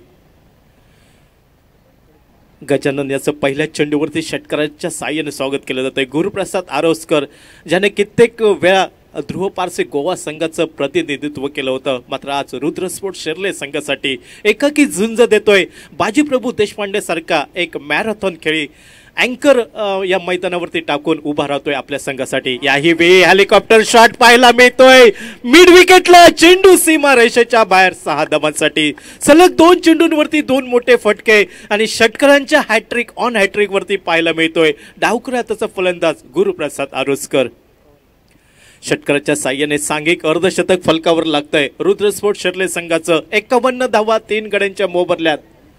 गजानन याचं पहिल्या चेंडूवरती षटकाराच्या साहाय्याने स्वागत केलं जातंय. गुरुप्रसाद आरोस्कर ज्याने कित्येक वेळा ध्रुव पारसे गोवा संघाचं प्रतिनिधित्व केलं होतं, मात्र आज रुद्र स्पोर्ट्स शेर्ले संघासाठी एकाकी झुंज देतोय. बाजीप्रभू देशपांडे सारखा एक मॅरेथॉन खेळी अँकर या मैदानावरती टाकून उभा राहतोय आपल्या संघासाठी. याही वेळी हेलिकॉप्टर शॉट पाहायला मिळतोय. मिड विकेटला चेंडू सीमा रेषेच्या बाहेर 6 धावांसाठी. सलग 2 चेंडूंवरती 2 मोठे फटके आणि षटकारांच्या हॅट्रिक ऑन हॅट्रिक वरती पाहायला मिळतोय. डावखुराताचा फलंदाज गुरुप्रसाद आरोस्कर. षटकाराच्या साह्याने सांघिक अर्धशतक फलकावर लागतंय रुद्र स्पोर्ट्स शेर्ले संघाचं. 51 धावा 3 गड्यांच्या मोबदल्यात.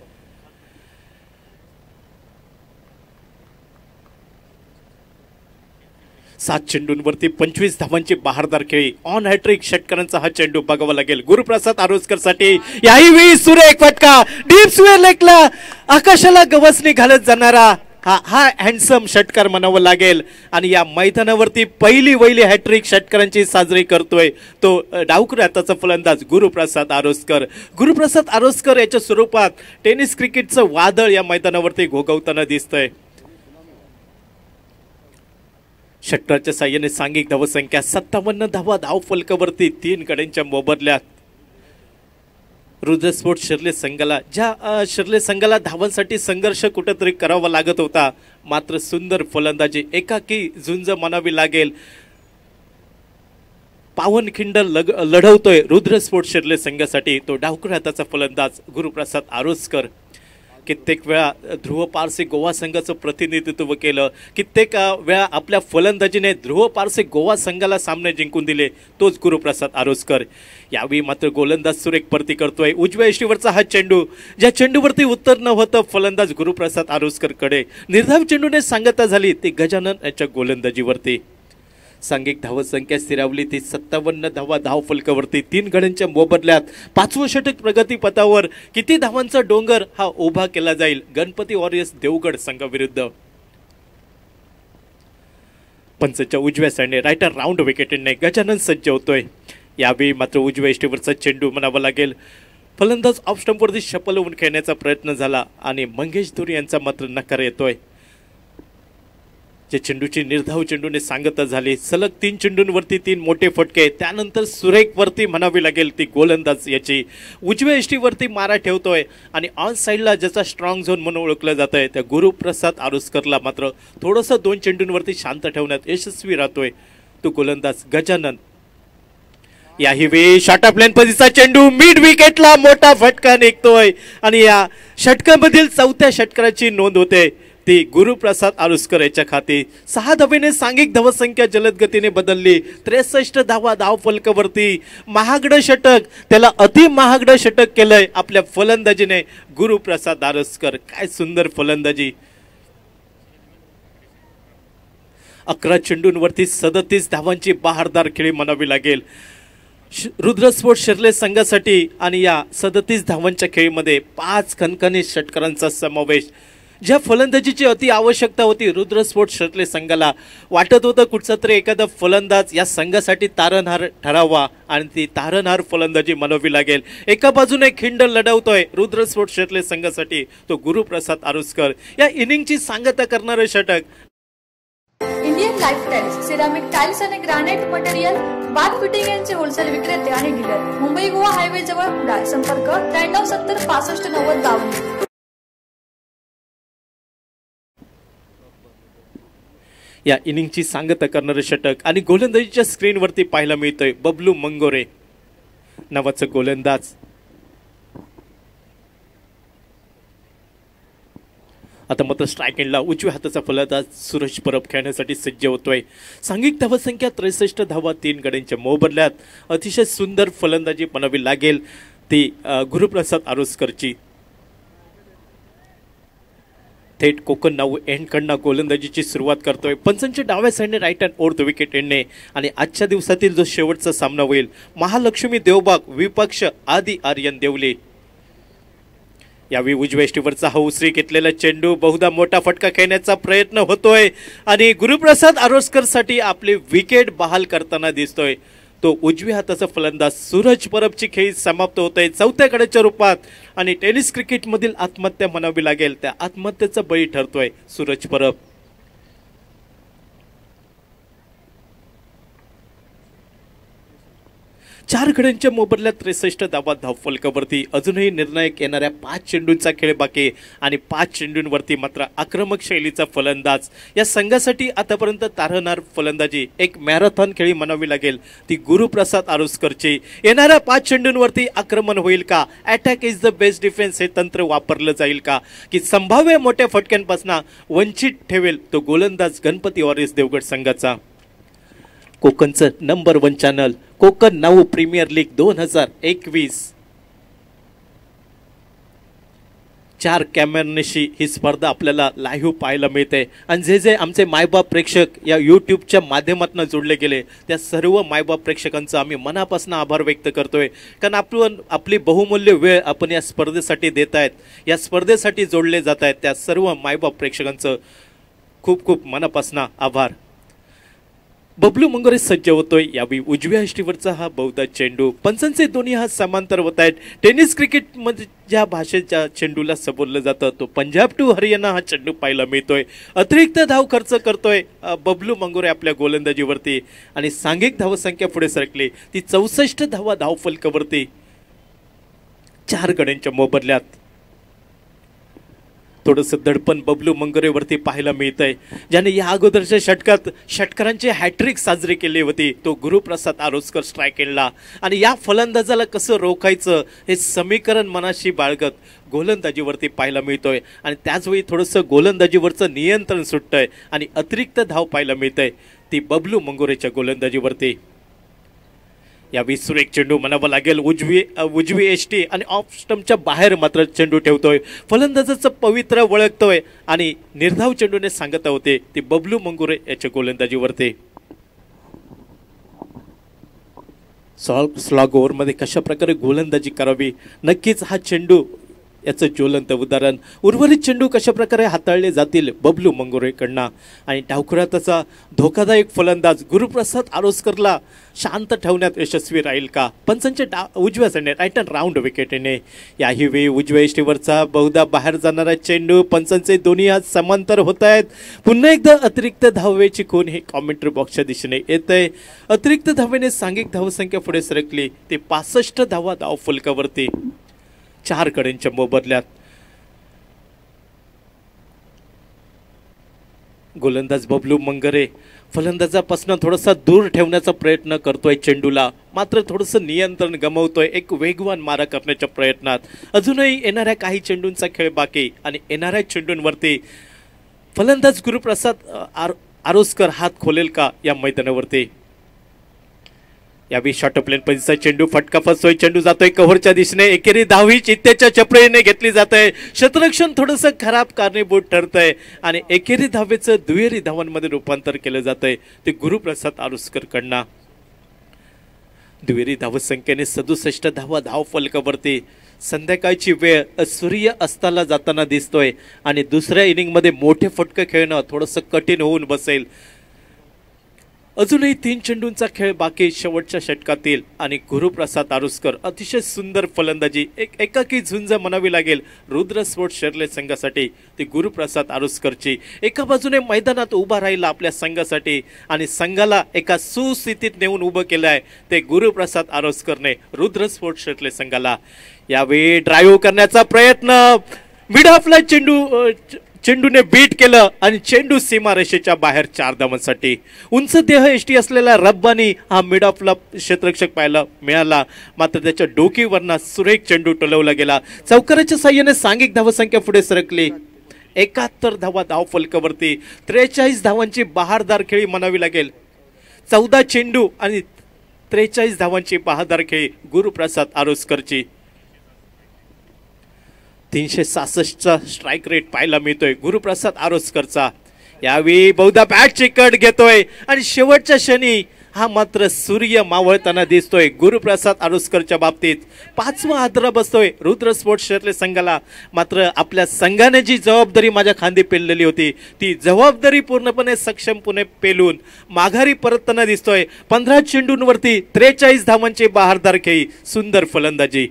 सात चेंडूंवरती 25 धावांची बहारदार खेळी, ऑन हॅट्रिक षटकारांचा हा चेंडू बघावा लागेल गुरुप्रसाद आरोस्कर साठी. याही वेळी सुरेख फटका, डीप स्क्वेअर लेगला आकाशाला गवसणी घालत जाणारा हा हँडसम षटकार म्हणावं लागेल. आणि या मैदानावरती पहिली हॅट्रिक षटकारांची साजरी करतोय तो डावखुराताचा फलंदाज गुरुप्रसाद आरोस्कर. गुरुप्रसाद आरोस्कर याच्या स्वरूपात टेनिस क्रिकेटचं वादळ या मैदानावरती घोगवताना दिसतंय. षटकाराच्या साह्याने सांघिक धावसंख्या 57 धावा धावफलकावरती 3 गड्यांच्या मोबदल्यात. रुद्र स्पोर्ट्स शेर्ले संघाला शेर्ले संघाला धावांसाठी संघर्ष कुठेतरी करावा लागत होता, मात्र सुंदर फलंदाजी, एकाकी झुंज म्हणावी लागेल. पावनखिंड लढवतोय रुद्र स्पोर्ट्स शेर्ले संघासाठी तो डावखुराताचा फलंदाज गुरुप्रसाद आरोस्कर. कित्येक वेळा ध्रुव पारसे गोवा संघाचं प्रतिनिधित्व केलं, कित्येक वेळा आपल्या फलंदाजीने ध्रुव पारसे गोवा संघाला सामने जिंकून दिले तोच गुरुप्रसाद आरोस्कर. यावेळी मात्र गोलंदाज सुरेख परती करतोय. उजव्या यष्टीवरचा हा चेंडू, ज्या चेंडूवरती उत्तर न होतं फलंदाज गुरुप्रसाद आरोस्कर कडे. निर्धाव चेंडूने सांगता झाली ती गजानन याच्या गोलंदाजीवरती. सांघिक धावसंख्या स्थिरावली ती 57 धावा धावफलकावरती 3 गड्यांच्या मोबदल्यात. 5वं षटक प्रगतीपथावर. किती धावांचा डोंगर हा उभा केला जाईल गणपती वॉरियर्स देवगड संघाविरुद्ध. पंचच्या उजव्या साईडने रायटर राऊंड विकेटने गजानन सज्ज होतोय. यावेळी मात्र उजव्या यष्टीवरचा चेंडू म्हणावा लागेल. फलंदाज ऑफ स्टंपवरती शपलवून खेळण्याचा प्रयत्न झाला आणि मंगेश धुरी यांचा मात्र नकार येतोय. जे चेंडूची निर्धाव चेंडूने सांगता झाली. सलग 3 चेंडूंवरती 3 मोठे फटके, त्यानंतर सुरेख वरती म्हणावी लागेल ती गोलंदाज याची. उजव्या यष्टीवरती मारा ठेवतोय आणि ऑन साईडला ज्याचा स्ट्रॉंग झोन म्हणून ओळखलं जात आहे त्या गुरुप्रसाद आरोस्करला मात्र थोडंसं 2 चेंडूंवरती शांत ठेवण्यात यशस्वी राहतोय तो गोलंदाज गजानन. याही वेळी शॉर्ट ऑफ लेन पद्धतीचा चेंडू, मिड विकेटला मोठा फटका निघतोय आणि या षटकामधील 4थ्या षटकाराची नोंद होते ती गुरुप्रसाद आरोस्कर याच्या खाती. 6 धावेने सांघिक धावसंख्या जलद गतीने बदलली. 63 धावा धावफलकावरती. महागडं षटक, त्याला अति महागडं षटक केलंय आपल्या फलंदाजीने गुरुप्रसाद आरोस्कर. काय सुंदर फलंदाजी. 11 चेंडूंवरती 37 धावांची बहारदार खेळी म्हणावी लागेल रुद्र स्पोर्ट्स शेर्ले संघासाठी. आणि या 37 धावांच्या खेळीमध्ये 5 खणखणीत षटकारांचा समावेश. ज्या फलंदाजीची अति आवश्यकता होती रुद्र स्पोर्ट्स शेर्ले संघाला, वाटत होतं कुठचा तरी एखादा फलंदाज या संघासाठी तारणहार ठरावा आणि ती तारणहार फलंदाजी म्हणावी लागेल. एका बाजूने खिंड लढवतोय रुद्र स्पोर्ट्स शेर्ले संघासाठी तो गुरुप्रसाद आरोस्कर. या इनिंगची सांगता करणारे षटक. Indian life tiles, ceramic tiles आणि ग्रॅनाइट मटेरियल, बाथ फिटिंग यांचे होलसेल विक्रेते आणि डीलर. मुंबई गोवा हायवे जवळ कुडाळ. संपर्क 93 70 65 90 52. या इनिंगची सांगता करणारे षटक आणि गोलंदाजीच्या स्क्रीनवरती पाहायला मिळतोय बबलू मंगोरे नावाचा गोलंदाज. आता मात्र स्ट्राईक एंडला उजव्या हाताचा फलंदाज सूरज परब खेळण्यासाठी सज्ज होतोय. सांघिक धावसंख्या 63 धावा 3 गड्यांच्या मोबदल्यात. अतिशय सुंदर फलंदाजी म्हणावी लागेल ती गुरुप्रसाद आरोसकरची. थेट कोकण नाऊ एंडकडनं गोलंदाजीची सुरुवात करतोय. पंचांच्या डाव्या साईडने right hand over the wicket एंडने. आणि आजच्या दिवसातील जो शेवटचा सामना होईल महालक्ष्मी देवबाग विपक्ष आदी आर्यन देवले. यावेळी उजव्या यष्टीवरचा हा उसरी घेतलेला चेंडू बहुधा मोठा फटका खेळण्याचा प्रयत्न होतोय आणि गुरुप्रसाद आरोसकरसाठी आपली विकेट बहाल करताना दिसतोय. तो उजव्या हाताचा फलंदाज सूरज परबची खेळी समाप्त होतोय चौथ्या गड्याच्या रूपात. आणि टेनिस क्रिकेटमधील आत्महत्या म्हणावी लागेल त्या आत्महत्येचा बळी ठरतोय सूरज परब. चार गड्यांच्या मोबदल्यात 63 धावा धावफलकावरती. अजूनही निर्णायक येणाऱ्या 5 चेंडूंचा खेळ बाकी आणि 5 चेंडूंवरती मात्र आक्रमक शैलीचा फलंदाज. या संघासाठी आतापर्यंत तारहणार फलंदाजी एक मॅरेथॉन खेळी म्हणावी लागेल ती गुरुप्रसाद आरोसकरची. येणाऱ्या 5 चेंडूंवरती आक्रमण होईल का, attack is the best defence हे तंत्र वापरलं जाईल का, की संभाव्य मोठ्या फटक्यांपासून वंचित ठेवेल तो गोलंदाज गणपती वॉरियर्स देवगड संघाचा. कोकणचं number 1 channel Konkan now premier league 2021. 4 कॅमेऱ्याशी ही स्पर्धा आपल्याला लाईव्ह पाहायला मिळते. आणि जे जे आमचे मायबाप प्रेक्षक या यूट्यूबच्या माध्यमातून जोडले गेले त्या सर्व मायबाप प्रेक्षकांचा आम्ही मनापासून आभार व्यक्त करतोय. कारण आपली बहुमूल्य वेळ आपण या स्पर्धेसाठी देत आहेत, या स्पर्धेसाठी जोडले जात आहेत. त्या सर्व मायबाप प्रेक्षकांचं खूप खूप मनापासून आभार. बबलू मंगोरे सज्ज होतोय. यावेळी उजव्या यष्टीवरचा हा बहुधा चेंडू. पंचांचे दोन्ही हात समांतर होत आहेत. टेनिस क्रिकेटमध्ये ज्या भाषेच्या चेंडूला संबोधलं जातं तो पंजाब टू हरियाणा हा चेंडू पाहायला मिळतोय. अतिरिक्त धाव खर्च करतोय बबलू मंगोरे आपल्या गोलंदाजीवरती आणि सांघिक धावसंख्या पुढे सरकली ती 64 धावा धावफलकावरती 4 गड्यांच्या मोबदल्यात. थोडंसं दडपण बबलू मंगोरेवरती पाहायला मिळतंय, ज्याने या अगोदरच्या षटकात षटकारांची हॅट्रिक साजरी केली होती तो गुरुप्रसाद आरोसकर स्ट्राईक एंडला. आणि या फलंदाजाला कसं रोखायचं हे समीकरण मनाशी बाळगत गोलंदाजीवरती पाहायला मिळतोय. आणि त्याचवेळी थोडंसं गोलंदाजीवरचं नियंत्रण सुटतंय आणि अतिरिक्त धाव पाहायला मिळतंय ती बबलू मंगोरेच्या गोलंदाजीवरती. यावेळी सुरेख चेंडू म्हणावं लागेल. उजवी एसटी आणि ऑफ स्टंपच्या बाहेर मात्र चेंडू ठेवतोय. फलंदाजाचं पवित्र वळखतोय आणि निर्धाव चेंडूने सांगत होते ती बबलू मंगोरे याच्या गोलंदाजीवरती. स्लॉग ओव्हरमध्ये कशा प्रकारे गोलंदाजी करावी नक्कीच हा चेंडू याचं ज्वलंत उदाहरण. उर्वरित चेंडू कशा प्रकारे हाताळले जातील बबलू मंगोरेकडनं. आणि डावखुराताचा धोकादायक फलंदाज गुरुप्रसाद आरोसकरला शांत ठेवण्यात यशस्वी राहील का. पंचांच्या उजव्या साईडने राईट हँड राऊंड विकेटने. याही वेळी उजव्या यष्टीवरचा बहुधा बाहेर जाणारा चेंडू. पंचांचे दोन्ही हात समांतर होत आहेत. पुन्हा एकदा अतिरिक्त धावेची खून हे कॉमेंट्री बॉक्सच्या दिशेने येत आहे. अतिरिक्त धावेने सांघिक धावसंख्या पुढे सरकली ते 65 धावा धावफलकावरती 4 गड्यांच्या मोबदल्यात. गोलंदाज बबलू मंगोरे फलंदाजापासून थोडासा दूर ठेवण्याचा प्रयत्न करतोय चेंडूला, मात्र थोडंसं नियंत्रण गमावतोय एक वेगवान मारा करण्याच्या प्रयत्नात. अजूनही येणाऱ्या काही चेंडूंचा खेळ बाकी आणि येणाऱ्या चेंडूंवरती फलंदाज गुरुप्रसाद आरोसकर हात खोलेल का या मैदानावरती. यावेळी शॉर्ट प्लेन पद्धतीचा चेंडू फटका फसतोय. चेंडू जातोय कव्हरच्या दिशेने. एकेरी धावी चित्त्याच्या चपळीने घेतली जात आहे. क्षेत्ररक्षण थोडंसं खराब कारणीभूत ठरतंय आणि एकेरी धावेचं दुहेरी धावांमध्ये रूपांतर केलं जात आहे ते गुरुप्रसाद आरोसकरकडनं. दुहेरी धावसंख्येने 67 धावा धावफलकावरती. संध्याकाळची वेळ सूर्य अस्ताला जाताना दिसतोय आणि दुसऱ्या इनिंगमध्ये मोठे फटके खेळणं थोडंसं कठीण होऊन बसेल. अजूनही 3 चेंडूंचा खेळ बाकी शेवटच्या षटकातील आणि गुरुप्रसाद आरोसकर अतिशय सुंदर फलंदाजी एक एकाकी झुंज म्हणावी लागेल रुद्र स्पोर्ट्स शेर्ले संघासाठी ती गुरुप्रसाद आरोसकरची. एका बाजूने मैदानात उभा राहिला आपल्या संघासाठी आणि संघाला एका सुस्थितीत नेऊन उभं केलं आहे ते गुरुप्रसाद आरोसकरने रुद्र स्पोर्ट्स शेर्ले संघाला. यावेळी ड्राईव्ह करण्याचा प्रयत्न मिड ऑफला चेंडूने बीट केलं आणि चेंडू सीमारेषेच्या बाहेर 4 धावांसाठी. उंच देह एसटी असलेला रब्बानी हा मिड ऑफला क्षेत्ररक्षक पाहायला मिळाला, मात्र त्याच्या डोकीवरनं सुरेख चेंडू टोलवला गेला. चौकाराच्या साह्याने सांघिक धावसंख्या पुढे सरकली. 71 धावा धावफलकावरती. 43 धावांची बहारदार खेळी म्हणावी लागेल. 14 चेंडू आणि 43 धावांची बहारदार खेळी गुरुप्रसाद आरोसकरची. 366चा स्ट्राईक रेट पाहायला मिळतोय गुरुप्रसाद आरोसकरचा. यावेळी बहुधा बॅटची कट घेतोय आणि शेवटच्या क्षणी हा मात्र सूर्य मावळताना दिसतोय गुरुप्रसाद आरोसकरच्या बाबतीत. 5वा आदरा बसतोय रुद्र स्पोर्ट्स शर्ले संघाला. मात्र आपल्या संघाने जी जबाबदारी माझ्या खांदी पेललेली होती ती जबाबदारी पूर्णपणे सक्षमपणे पेलून माघारी परतताना दिसतोय. 15 चेंडूंवरती 43 धावांची बहारदार खेळी, सुंदर फलंदाजी.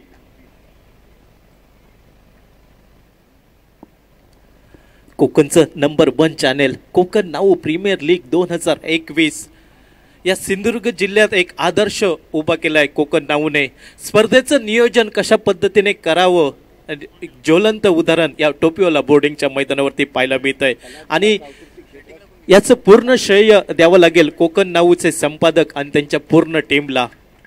कोकणचं number 1 channel Konkan now premier league 2021 या सिंधुदुर्ग जिल्ह्यात एक आदर्श उभा केलाय कोकण नाऊने. स्पर्धेचं नियोजन कशा पद्धतीने करावं ज्वलंत उदाहरण या टोपीवाला बोर्डिंगच्या मैदानावरती पाहायला मिळतंय. आणि याचं पूर्ण श्रेय द्यावं लागेल कोकण नाऊचे संपादक आणि त्यांच्या पूर्ण टीमला.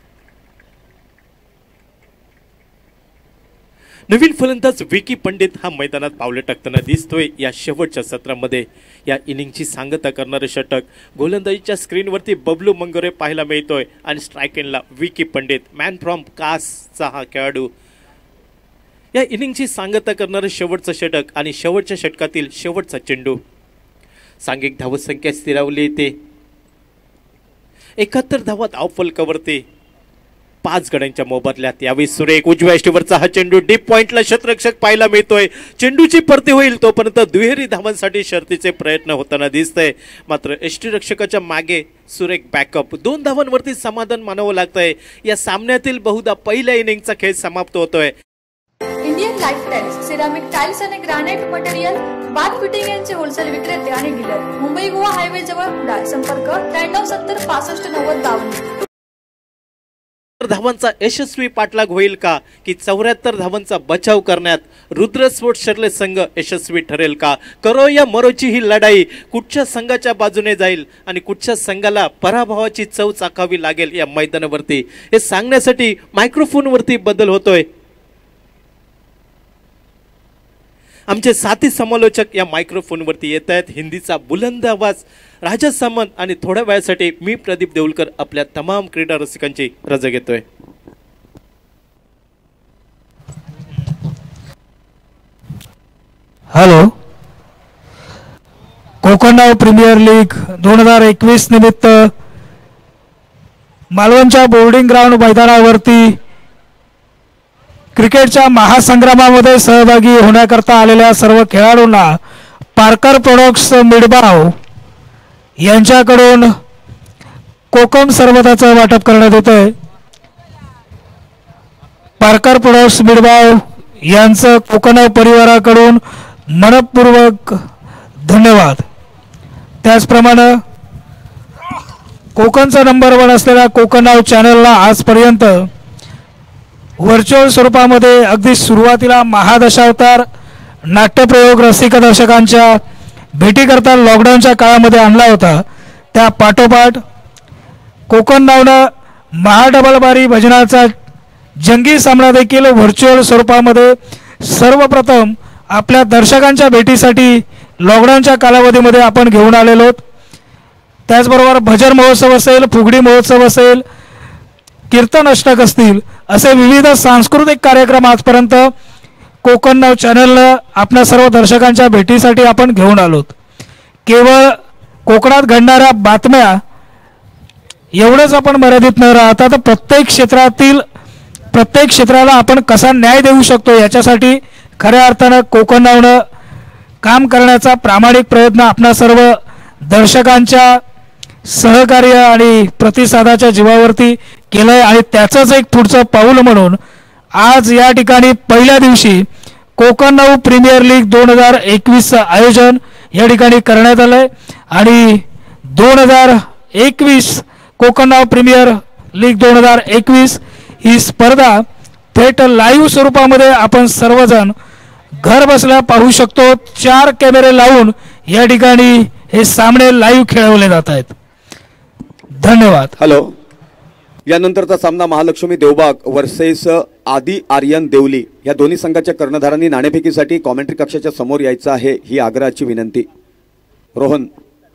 नवीन फलंदाज विकी पंडित हा मैदानात पावले टाकताना दिसतोय या शेवटच्या सत्रामध्ये. या इनिंगची सांगता करणारे षटक गोलंदाजीच्या स्क्रीनवरती बबलू मंगोरे पाहायला मिळतोय आणि स्ट्राईक एंडला विकी पंडित मॅन फ्रॉम कासचा हा खेळाडू. या इनिंगची सांगता करणारे शेवटचं षटक आणि शेवटच्या षटकातील शेवटचा चेंडू. सांघिक धावसंख्या स्थिरावली ते 71 धावा धावफलकावरती 5 गड्यांच्या मोबदल्यात. यावेळी सुरेख उजव्या यष्टीवरचा हा चेंडू डीप पॉइंटला क्षेत्ररक्षक पाहायला मिळतोय. चेंडूची परती होईल तोपर्यंत दुहेरी धावांसाठी शर्तीचे प्रयत्न होताना दिसतंय. मात्र यष्टीरक्षकाच्या मागे सुरेख बॅकअप. 2 धावांवरती समाधान मानावं लागतंय. या सामन्यातील बहुधा पहिल्या इनिंगचा खेळ समाप्त होतोय. Indian life tiles ceramic tiles आणि ग्रॅनाइट मटेरियल बाथ फिटिंग यांचे होलसेल विक्रेते आणि डीलर. मुंबई गोवा हायवे जवळ कुडाळ. संपर्क 9370 65 90 52. धावांचा यशस्वी पाठलाग होईल का की 74 धावांचा बचाव करण्यात रुद्र स्पोर्ट्स शर्ले संघ यशस्वी ठरेल का? करो या मरोची ही लढाई कुठच्या संघाच्या बाजूने जाईल आणि कुठच्या संघाला पराभवाची चव चाखावी लागेल या मैदानावरती हे सांगण्यासाठी मायक्रोफोनवरती बदल होतोय. आमचे साथी समालोचक या मायक्रोफोनवरती येत आहेत. हिंदीचा बुलंद आवाज राजा सामंत आणि थोड्या वेळासाठी मी प्रदीप देऊलकर आपल्या तमाम क्रीडा रसिकांची रजा घेतोय. Hello. Konkan now premier league 2021 निमित्त मालवणच्या बोर्डिंग ग्राउंड मैदानावरती क्रिकेटच्या महासंग्रामामध्ये सहभागी होण्याकरता आलेल्या सर्व खेळाडूंना पारकर प्रोडक्ट्स मिडबाव यांच्याकडून कोकम सरबताचं वाटप करण्यात येतंय. पारकर प्रोडक्ट्स मिडबाव यांचं कोकण परिवाराकडून मनपूर्वक धन्यवाद. त्याचप्रमाणे कोकणचा नंबर 1 असलेल्या कोकण नाऊ चॅनलला आजपर्यंत व्हर्च्युअल स्वरूपामध्ये अगदी सुरुवातीला महादशावतार नाट्यप्रयोग रसिक दर्शकांच्या भेटीकरता लॉकडाऊनच्या काळामध्ये आणला होता. त्या पाठोपाठ कोकण नावनं महाडबलबारी भजनाचा जंगी सामना देखील व्हर्च्युअल स्वरूपामध्ये सर्वप्रथम आपल्या दर्शकांच्या भेटीसाठी लॉकडाऊनच्या कालावधीमध्ये आपण घेऊन आलेलो आहोत. त्याचबरोबर भजन महोत्सव असेल, फुगडी महोत्सव असेल, कीर्तन अष्टक असतील, असे विविध सांस्कृतिक कार्यक्रम आजपर्यंत कोकण नाऊ चॅनलनं आपल्या सर्व दर्शकांच्या भेटीसाठी आपण घेऊन आलोत. केवळ कोकणात घडणाऱ्या बातम्या एवढंच आपण मर्यादित न राहता तर प्रत्येक क्षेत्राला आपण कसा न्याय देऊ शकतो याच्यासाठी खऱ्या अर्थानं कोकण नाऊनं काम करण्याचा प्रामाणिक प्रयत्न आपणा सर्व दर्शकांच्या सहकार्य आणि प्रतिसादाच्या जीवावरती केलंय. आणि त्याचंच एक पुढचं पाऊल म्हणून आज या ठिकाणी पहिल्या दिवशी कोकण नाऊ प्रीमियर लीग 2021चं आयोजन या ठिकाणी करण्यात आलंय. आणि 2021 कोकण नाऊ प्रीमियर लीग 2021 ही स्पर्धा थेट लाईव्ह स्वरूपामध्ये आपण सर्वजण घर बसल्या पाहू शकतो. 4 कॅमेरे लावून या ठिकाणी हे सामने लाईव्ह खेळवले जात आहेत. धन्यवाद. हॅलो. यानंतरचा सामना महालक्ष्मी देवबाग वर्सेस आदी आर्यन देवली या दोन्ही संघाच्या कर्णधारांनी नाणेफेकीसाठी कॉमेंट्री कक्षाच्या समोर यायचं आहे ही आग्रहाची विनंती. रोहन.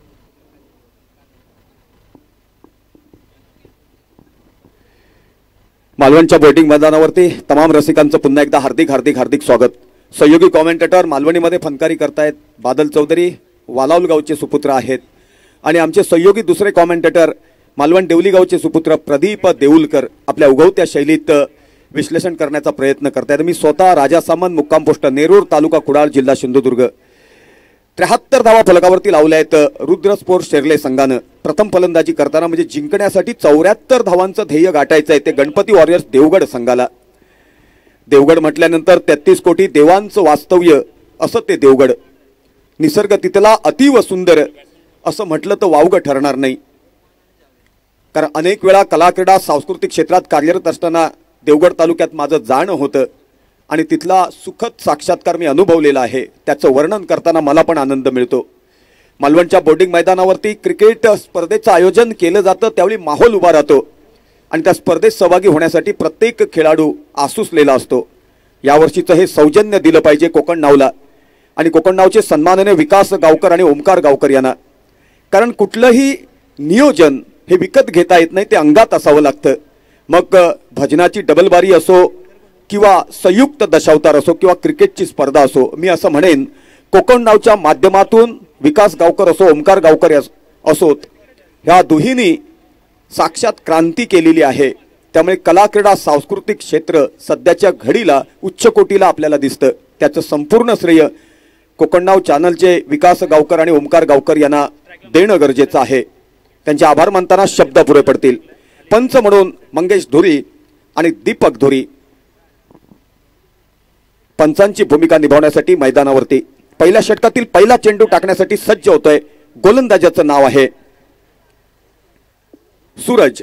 मालवणच्या बोटिंग मैदानावरती तमाम रसिकांचं पुन्हा एकदा हार्दिक हार्दिक हार्दिक स्वागत. सहयोगी कॉमेंटेटर मालवणीमध्ये फनकारी करतायत बादल चौधरी, वालावल गावचे सुपुत्र आहेत. आणि आमचे सहयोगी दुसरे कॉमेंटेटर मालवण देवली गावचे सुपुत्र प्रदीप देऊलकर आपल्या उगवत्या शैलीत विश्लेषण करण्याचा प्रयत्न करतायत. मी स्वतः राजा सामंत, मुक्काम पोस्ट नेरूर, तालुका कुडाळ, जिल्हा सिंधुदुर्ग. 73 धावा फलकावरती लावल्या आहेत रुद्र स्पोर्ट्स शेर्ले संघानं. प्रथम फलंदाजी करताना म्हणजे जिंकण्यासाठी 74 धावांचं ध्येय गाठायचं आहे ते गणपती वॉरियर्स देवगड संघाला. देवगड म्हटल्यानंतर 33 कोटी देवांचं वास्तव्य असं ते देवगड. निसर्ग तिथला अतीव सुंदर असं म्हटलं तर वावगं ठरणार नाही. कारण अनेक वेळा कला क्रीडा सांस्कृतिक क्षेत्रात कार्यरत असताना देवगड तालुक्यात माझं जाणं होतं आणि तिथला सुखद साक्षात्कार मी अनुभवलेला आहे. त्याचं वर्णन करताना मला पण आनंद मिळतो. मालवणच्या बोर्डिंग मैदानावरती क्रिकेट स्पर्धेचं आयोजन केलं जातं त्यावेळी माहोल उभा राहतो आणि त्या स्पर्धेत सहभागी होण्यासाठी प्रत्येक खेळाडू आसुसलेला असतो. यावर्षीचं हे सौजन्य दिलं पाहिजे कोकण नावला आणि कोकण नावचे सन्मानने विकास गावकर आणि ओमकार गावकर यांना. कारण कुठलंही नियोजन हे विकत घेता येत नाही, ते अंगात असावं लागतं. मग भजनाची डबलबारी असो किंवा संयुक्त दशावतार असो किंवा क्रिकेटची स्पर्धा असो, मी असं म्हणेन कोकण नावच्या माध्यमातून विकास गावकर असो ओमकार गावकर असोत, ह्या दोन्हींनी साक्षात क्रांती केलेली आहे. त्यामुळे कला क्रीडा सांस्कृतिक क्षेत्र सध्याच्या घडीला उच्च कोटीला आपल्याला दिसतं. त्याचं संपूर्ण श्रेय कोकण नाव चॅनलचे विकास गावकर आणि ओमकार गावकर यांना देणं गरजेचं आहे. त्यांचे आभार मानताना शब्द पुरे पडतील. पंच म्हणून मंगेश धुरी आणि दीपक धुरी पंचांची भूमिका निभावण्यासाठी मैदानावरती. पहिल्या षटकातील पहिला चेंडू टाकण्यासाठी सज्ज होतोय. गोलंदाजाचं नाव आहे सूरज.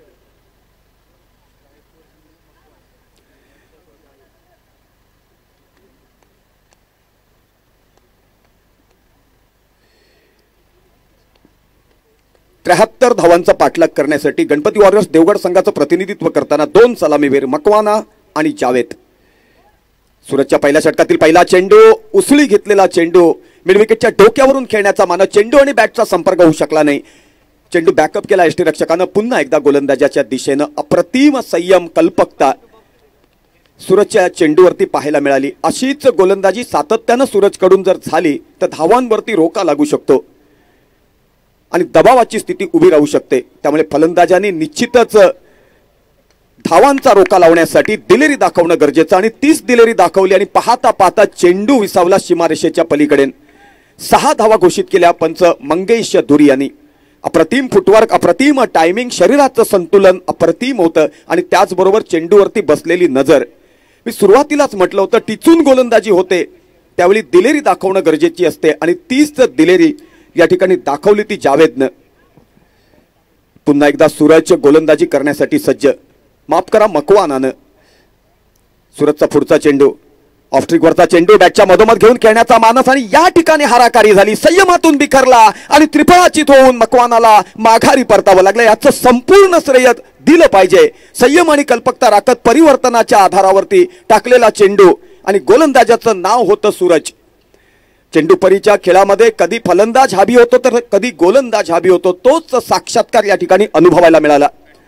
त्र्याहत्तर धावांचा पाठलाग करण्यासाठी गणपती वॉरियर्स देवगड संघाचं प्रतिनिधित्व करताना 2 सलामीवीर मकवाना आणि जावेद. सूरजच्या पहिल्या षटकातील पहिला चेंडू, उसळी घेतलेला चेंडू, मिडविकेटच्या डोक्यावरून खेळण्याचा मानस, चेंडू आणि बॅटचा संपर्क होऊ शकला नाही. चेंडू बॅकअप केला यष्टीरक्षकानं. पुन्हा एकदा गोलंदाजाच्या दिशेनं अप्रतिम संयम, कल्पकता सूरजच्या चेंडूवरती पाहायला मिळाली. अशीच गोलंदाजी सातत्यानं सूरजकडून जर झाली तर धावांवरती रोखा लागू शकतो आणि दबावाची स्थिती उभी राहू शकते. त्यामुळे फलंदाजांनी निश्चितच धावांचा रोखा लावण्यासाठी दिलेरी दाखवणं गरजेचं आणि 30 दिलेरी दाखवली आणि पाहता पाहता चेंडू विसावला सीमारेषेच्या पलीकडे. 6 धावा घोषित केल्या पंच मंगेश धुरी यांनी. अप्रतिम फुटवर्क, अप्रतिम टायमिंग, शरीराचं संतुलन अप्रतिम होतं आणि त्याचबरोबर चेंडूवरती बसलेली नजर. मी सुरुवातीलाच म्हटलं होतं टिचून गोलंदाजी होते त्यावेळी दिलेरी दाखवणं गरजेची असते आणि 30 दिलेरी या ठिकाणी दाखवली ती जावेदनं. पुन्हा एकदा सूरज गोलंदाजी करण्यासाठी सज्ज. माफ करा मकवानानं. सूरजचा पुढचा चेंडू, ऑफ ट्रिकवरचा चेंडू, बॅटच्या मधोमध घेऊन खेळण्याचा मानस आणि या ठिकाणी हाराकारी झाली. संयमातून बिखरला आणि त्रिफळाचीत होऊन मकवानाला माघारी परतावं लागलं. याचं संपूर्ण श्रेय दिलं पाहिजे. संयम आणि कल्पकता राखत परिवर्तनाच्या आधारावरती टाकलेला चेंडू आणि गोलंदाजाचं नाव होतं सूरज. चेंडूपरीच्या खेळामध्ये कधी फलंदाज हावी होतो तर कधी गोलंदाज हावी होतो. तोच साक्षात्कार या ठिकाणी अनुभवायला मिळाला.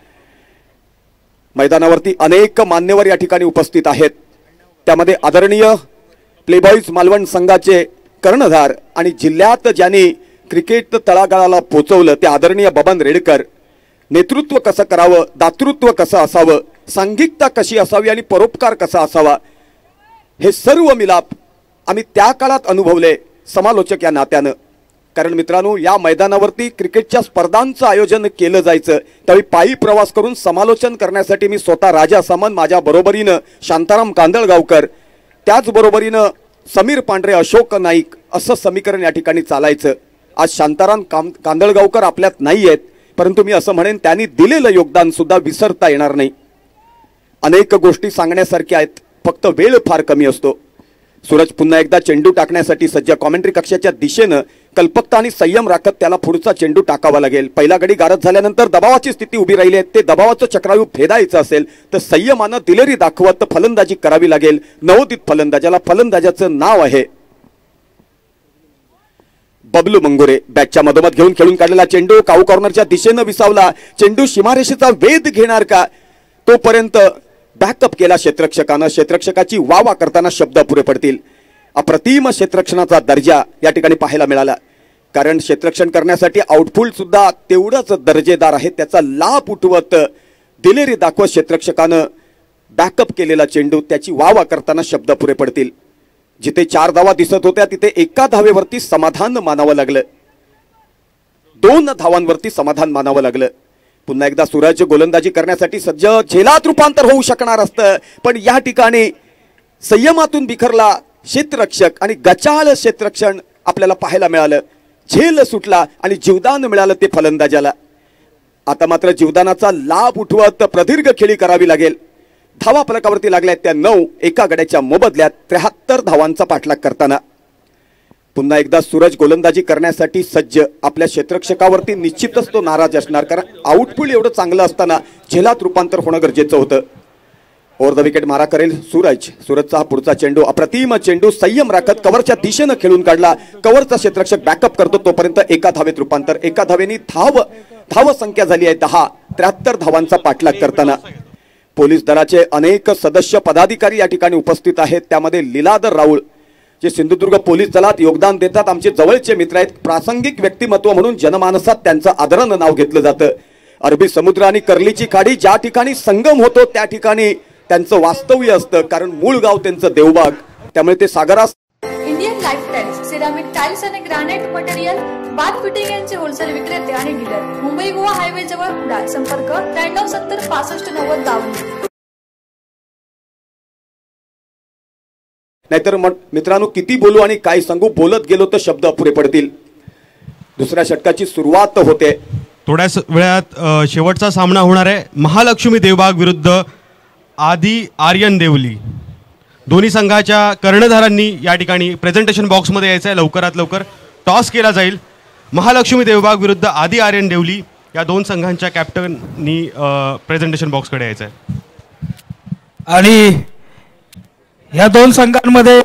मैदानावरती अनेक मान्यवर या ठिकाणी उपस्थित आहेत. त्यामध्ये आदरणीय प्लेबॉईज मालवण संघाचे कर्णधार आणि जिल्ह्यात ज्यांनी क्रिकेट तळागाळाला पोचवलं ते आदरणीय बबन रेडकर. नेतृत्व कसं करावं, दातृत्व कसं असावं, सांघिकता कशी असावी आणि परोपकार कसा असावा, हे सर्व मिलाप आम्ही त्या काळात अनुभवले समालोचक या नात्यानं. कारण मित्रांनो, या मैदानावरती क्रिकेटच्या स्पर्धांचं आयोजन केलं जायचं त्यावेळी पायी प्रवास करून समालोचन करण्यासाठी मी स्वतः राजा सामंत, माझ्या बरोबरीनं शांताराम कांदळगावकर, त्याचबरोबरीनं समीर पांढरे, अशोक नाईक असं समीकरण या ठिकाणी चालायचं. आज शांताराम कांदळगावकर आपल्यात नाही आहेत, परंतु मी असं म्हणेन त्यांनी दिलेलं योगदान सुद्धा विसरता येणार नाही. अनेक गोष्टी सांगण्यासारख्या आहेत, फक्त वेळ फार कमी असतो. सूरज पुन्हा एकदा चेंडू टाकण्यासाठी सज्ज. कॉमेंट्री कक्षाच्या दिशेनं कल्पकता आणि संयम राखत त्याला पुढचा चेंडू टाकावा लागेल. पहिला गडी गारद झाल्यानंतर दबावाची स्थिती उभी राहिली आहे. ते दबावाचं चक्रव्यूह भेदायचं असेल तर संयमानं दिलेरी दाखवत फलंदाजी करावी लागेल. नवोदित फलंदाजाला फलंदाजाचं नाव आहे बबलू मंगोरे. बॅटच्या मधोमध घेऊन खेळून काढलेला चेंडू काऊ कॉर्नरच्या दिशेनं विसावला. चेंडू सीमारेषेचा वेध घेणार का, तोपर्यंत बॅकअप केला क्षेत्ररक्षकानं. क्षेत्ररक्षकाची वावा करताना शब्द पुरे पडतील. अप्रतिम क्षेत्ररक्षणाचा दर्जा या ठिकाणी पाहायला मिळाला, कारण क्षेत्ररक्षण करण्यासाठी आउटफुल्ड सुद्धा तेवढंच दर्जेदार आहे. त्याचा लाभ उठवत दिलेरी दाखवत क्षेत्ररक्षकानं बॅकअप केलेला चेंडू त्याची वावा करताना शब्द पुरे पडतील. जिथे 4 धावा दिसत होत्या तिथे एका धावेवरती समाधान मानावं लागलं, 2 धावांवरती समाधान मानावं लागलं. पुन्हा एकदा सूरज गोलंदाजी करण्यासाठी सज्ज, झेलात रूपांतर होऊ शकणार असतं, पण या ठिकाणी संयमातून बिखरला क्षेत्ररक्षक आणि गचाळ क्षेत्ररक्षण आपल्याला पाहायला मिळालं. झेल सुटला आणि जीवदान मिळालं ते फलंदाजाला. आता मात्र जीवदानाचा लाभ उठवत प्रदीर्घ खेळी करावी लागेल. धावा फलकावरती लागल्या त्या 9, एका गड्याच्या मोबदल्यात 73 धावांचा पाठलाग करताना. पुन्हा एकदा सूरज गोलंदाजी करण्यासाठी सज्ज. आपल्या क्षेत्ररक्षकावरती निश्चितच तो नाराज असणार, कारण आउटपुट एवढं चांगलं असताना झेलात रूपांतर होणं गरजेचं होतं. ओव्हर द विकेट मारा करेल सूरज. सूरजचा हा पुढचा चेंडू अप्रतिम चेंडू संयम राखत कव्हरच्या दिशेनं खेळून काढला. कव्हरचा क्षेत्ररक्षक बॅकअप करतो, तोपर्यंत एका धावेत रूपांतर. एका धावेनी धाव संख्या झाली आहे 10. 73 धावांचा पाठलाग करताना पोलीस दलाचे अनेक सदस्य पदाधिकारी या ठिकाणी उपस्थित आहेत. त्यामध्ये लीलाधर राऊळ जे सिंधुदुर्ग पोलीस दलात योगदान देतात, आमचे जवळचे मित्र आहेत. प्रासंगिक व्यक्तिमत्व म्हणून जनमानसात त्यांचं आदरानं नाव घेतलं जातं. अरबी समुद्र आणि कर्लीची खाडी ज्या ठिकाणी संगम होतो त्या ठिकाणी त्यांचं वास्तव्य असतं, कारण मूळ गाव त्यांचं देवबाग, त्यामुळे ते सागरास. Indian life tiles, ceramic tiles आणि ग्रॅनाइट मटेरियल, बाथ फिटिंग यांचे होलसेल विक्रेते आणि डीलर. मुंबई गोवा हायवे जवळ कुडाळ. संपर्क 93 70 65 90 52. नाहीतर मित्रांनो किती बोलू आणि काय सांगू, बोलत गेलो तर शब्द अपुरे पडतील. दुसऱ्या षटकाची सुरुवात होते. थोड्याच वेळात शेवटचा सामना होणार आहे. महालक्ष्मी देवबाग विरुद्ध आदी आर्यन देवली. दोन्ही संघाच्या कर्णधारांनी या ठिकाणी प्रेझेंटेशन बॉक्समध्ये यायचं आहे. लवकरात लवकर टॉस केला जाईल. महालक्ष्मी देवबाग विरुद्ध आदी आर्यन देवली या 2 संघांच्या कॅप्टननी प्रेझेंटेशन बॉक्सकडे यायचं आहे. आणि या 2 संघांमध्ये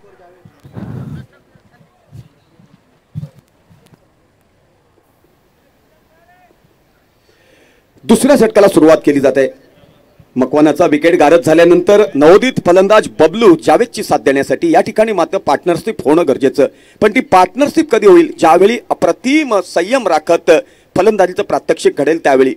दुसऱ्या षटकाला सुरुवात केली जाते. मकवानाचा विकेट गारद झाल्यानंतर नवोदित फलंदाज बबलू जावेदची साथ देण्यासाठी या ठिकाणी मात्र पार्टनरशिप होणं गरजेचं. पण ती पार्टनरशिप कधी होईल, ज्यावेळी अप्रतिम संयम राखत फलंदाजीचं प्रात्यक्षिक घडेल त्यावेळी.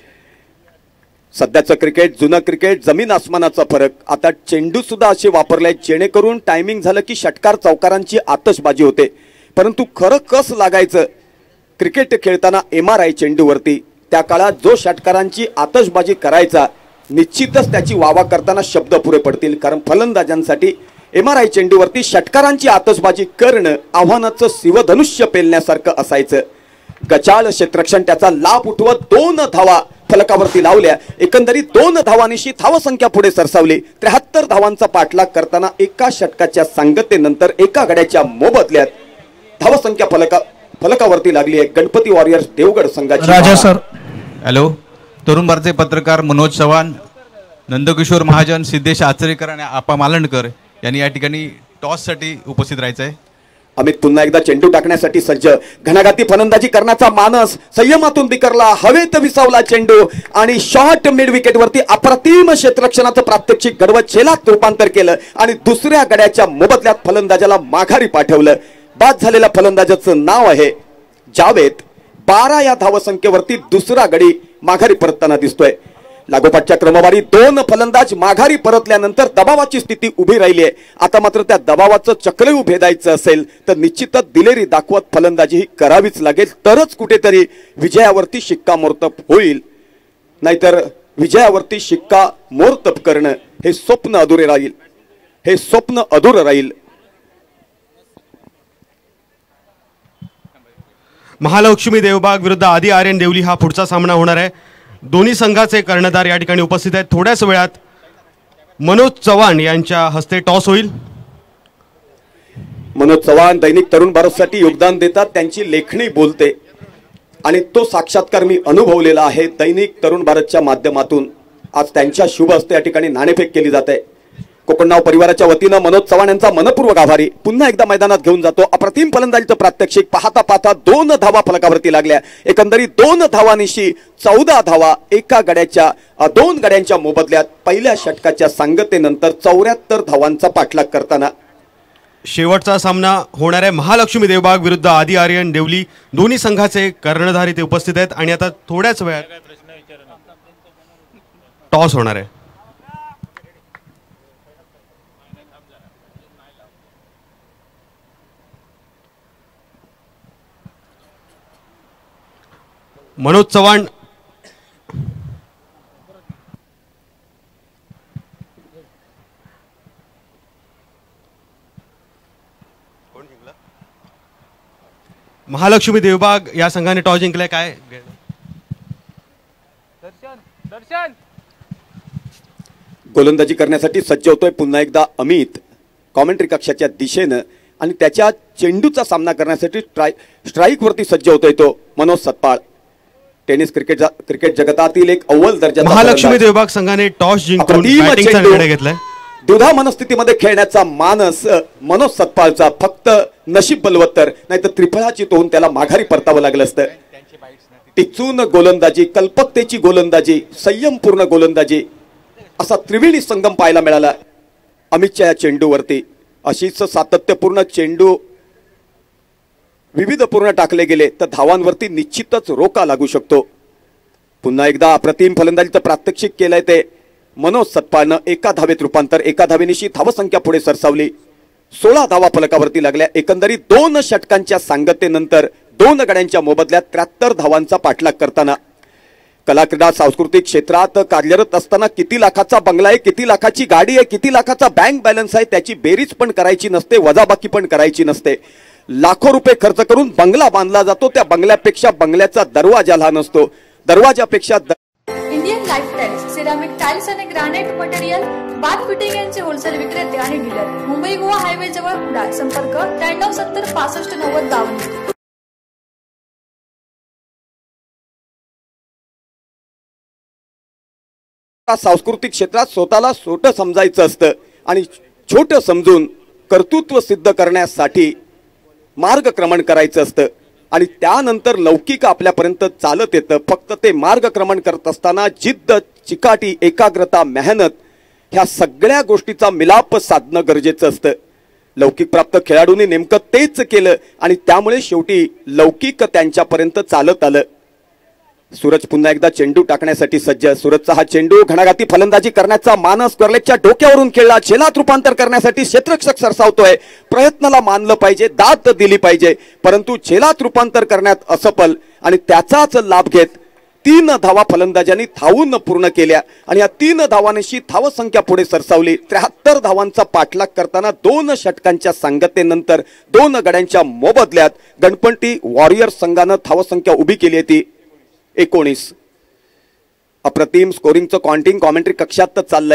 सध्याचं क्रिकेट, जुनं क्रिकेट, जमीन आसमानाचा फरक. आता चेंडू सुद्धा असे वापरले जेणेकरून टायमिंग झालं की षटकार चौकारांची आतषबाजी होते, परंतु खरं कस लागायचं क्रिकेट खेळताना MRI चेंडूवरती. त्या काळात जो षटकारांची आतषबाजी करायचा निश्चितच त्याची वावा करताना शब्द पुरे पडतील, कारण फलंदाजांसाठी MRI चेंडूवरती षटकारांची आतषबाजी करणं आव्हानाचं शिवधनुष्य पेलण्यासारखं असायचं. गचाळ क्षेत्ररक्षण त्याचा लाभ उठवत 2 धावा फलकावरती लावल्या. एकंदरीत 2 धावांशी धावसंख्या पुढे सरसावली. 73 धावांचा पाठलाग करताना एका षटकाच्या सांगतेनंतर एका गड्याच्या मोबदल्यात धावसंख्या फलकावरती लागली आहे. गणपती वॉरियर्स देवगड संघाची. राजा सर. हॅलो. तरुण भारतीय पत्रकार मनोज चव्हाण, नंदकिशोर महाजन, सिद्धेश आचरेकर आणि आपा मालणकर यांनी या ठिकाणी टॉससाठी उपस्थित राहायचं आहे. अमित पुन्हा एकदा चेंडू टाकण्यासाठी सज्ज. घणाघाती फलंदाजी करण्याचा मानस संयमातून बिखरला. हवेत विसावला चेंडू आणि शॉर्ट मिड विकेटवरती अप्रतिम क्षेत्ररक्षणाचं प्रात्यक्षिक घडवत झेलात रूपांतर केलं आणि दुसऱ्या गड्याच्या मोबदल्यात फलंदाजाला माघारी पाठवलं. बाद झालेल्या फलंदाजाचं नाव आहे जावेद. 12 या धावसंख्येवरती दुसरा गडी माघारी परतताना दिसतोय. लागोपाठच्या क्रमवारीत 2 फलंदाज माघारी परतल्यानंतर दबावाची स्थिती उभी राहिली आहे. आता मात्र त्या दबावाचं चक्रव्यूह भेदायचं असेल तर निश्चितच दिलेरी दाखवत फलंदाजी ही करावीच लागेल, तरच कुठेतरी विजयावरती शिक्कामोर्तब होईल. नाहीतर विजयावरती शिक्कामोर्तब करणं हे स्वप्न अधुरे राहील, हे स्वप्न अधुरं राहील. महालक्ष्मी देवबाग विरुद्ध आदी आर्यन देवली हा पुढचा सामना होणार आहे. दोन्ही संघाचे कर्णधार या ठिकाणी उपस्थित आहेत. थोड्याच वेळात मनोज चव्हाण यांच्या हस्ते टॉस होईल. मनोज चव्हाण दैनिक तरुण भारतसाठी योगदान देतात, त्यांची लेखणी बोलते आणि तो साक्षात्कार मी अनुभवलेला आहे दैनिक तरुण भारतच्या माध्यमातून. आज त्यांच्या शुभ हस्ते या ठिकाणी नाणेफेक केली जाते. कोकणनाव परिवाराच्या वतीनं मनोज चव्हाण यांचा मनपूर्वक आभारी. पुन्हा एकदा मैदानात घेऊन जातो. अप्रतिम फलंदाजीचं प्रात्यक्षिक पाहता पाहता 2 धावा फलकावरती लागल्या. एकंदरीत 2 धावांनिशी 14 धावा एका गड्याच्या 2 गड्यांच्या मोबदल्यात पहिल्या षटकाच्या सांगतेनंतर 74 धावांचा पाठलाग करताना शेवटचा सामना होणार आहे महालक्ष्मी देवबाग विरुद्ध आदी आर्यन देवली. दोन्ही संघाचे कर्णधार इथे उपस्थित आहेत आणि आता थोड्याच वेळात टॉस होणार आहे. मनोज चव्हाण महालक्ष्मी देवबाग या संघाने टॉस जिंकलाय. काय गोलंदाजी करण्यासाठी सज्ज होतोय पुन्हा एकदा अमित कॉमेंट्री कक्षाच्या दिशेनं आणि त्याच्या चेंडूचा सामना करण्यासाठी स्ट्राईक वरती सज्ज होतोय तो मनोज सतपाळ. टेनिस क्रिकेट जगतातील एक अव्वल दर्जाचा महालक्ष्मी देवबाग संघाने टॉस जिंकून बॅटिंगचा निर्णय घेतलाय. दुधा मनस्थितीमध्ये खेळण्याचा मानस मनोज सतपाळचा, फक्त नशीब बलवत्तर, नाही तर त्रिफळाची तोहून त्याला माघारी परतावं लागलं असतं. टिचून गोलंदाजी, कल्पकतेची गोलंदाजी, संयमपूर्ण गोलंदाजी असा त्रिवेणी संगम पाहायला मिळाला अमितच्या या चेंडूवरती. अशीच सातत्यपूर्ण चेंडू विविधपूर्ण टाकले गेले तर धावांवरती निश्चितच रोका लागू शकतो. पुन्हा एकदा अप्रतिम फलंदाजीचं प्रात्यक्षिक केलंय ते मनोज सतपाळनं. एका धावेत रूपांतर, एका धावेनिशी धावसंख्या पुढे सरसावली. 16 धावा फलकावरती लागल्या. एकंदरीत 2 षटकांच्या सांगतेनंतर 2 गड्यांच्या मोबदल्यात 73 धावांचा पाठलाग करताना कला क्रीडा सांस्कृतिक क्षेत्रात कार्यरत असताना किती लाखाचा बंगला आहे, किती लाखाची गाडी आहे, किती लाखाचा बँक बॅलन्स आहे त्याची बेरीज पण करायची नसते, वजाबाकी पण करायची नसते. लाखो रुपये खर्च करून बंगला बांधला जातो, त्या बंगल्यापेक्षा बंगल्याचा दरवाजा लहान असतो, दरवाजापेक्षा Indian life tiles ceramic tiles आणि ग्रॅनाइट मटेरियल बाथ फिटिंग यांचे होलसेल विक्रेते आणि डीलर. मुंबई गोवा हायवे जवळ कुडाळ. संपर्क 93 70 65 90 52. सांस्कृतिक क्षेत्रात स्वतःला छोटं समजायचं असतं आणि छोटं समजून कर्तृत्व सिद्ध करण्यासाठी मार्गक्रमण करायचं असतं आणि त्यानंतर लौकिक आपल्यापर्यंत चालत येतं. फक्त ते मार्गक्रमण करत असताना जिद्द, चिकाटी, एकाग्रता, मेहनत ह्या सगळ्या गोष्टीचा मिलाप साधणं गरजेचं असतं. लौकिक प्राप्त खेळाडूंनी नेमकं तेच केलं आणि त्यामुळे शेवटी लौकिक त्यांच्यापर्यंत चालत आलं. सूरज पुन्हा एकदा चेंडू टाकण्यासाठी सज्ज. सूरजचा हा चेंडू घणाघाती फलंदाजी करण्याचा मानस कर्लेच्या डोक्यावरून खेळला. झेलात रूपांतर करण्यासाठी क्षेत्ररक्षक सरसावतोय. प्रयत्नाला मानलं पाहिजे, दाद दिली पाहिजे, परंतु झेलात रूपांतर करण्यात असफल आणि त्याचाच लाभ घेत 3 धावा फलंदाजांनी धावून पूर्ण केल्या आणि या 3 धावांशी धावसंख्या पुढे सरसावली. 73 धावांचा पाठलाग करताना 2 षटकांच्या सांगतेनंतर 2 गड्यांच्या मोबदल्यात गणपती वॉरियर्स संघानं धावसंख्या उभी केली होती 19. अप्रतिम स्कोरिंगचं काउंटिंग कॉमेंट्री कक्षात चाललंय.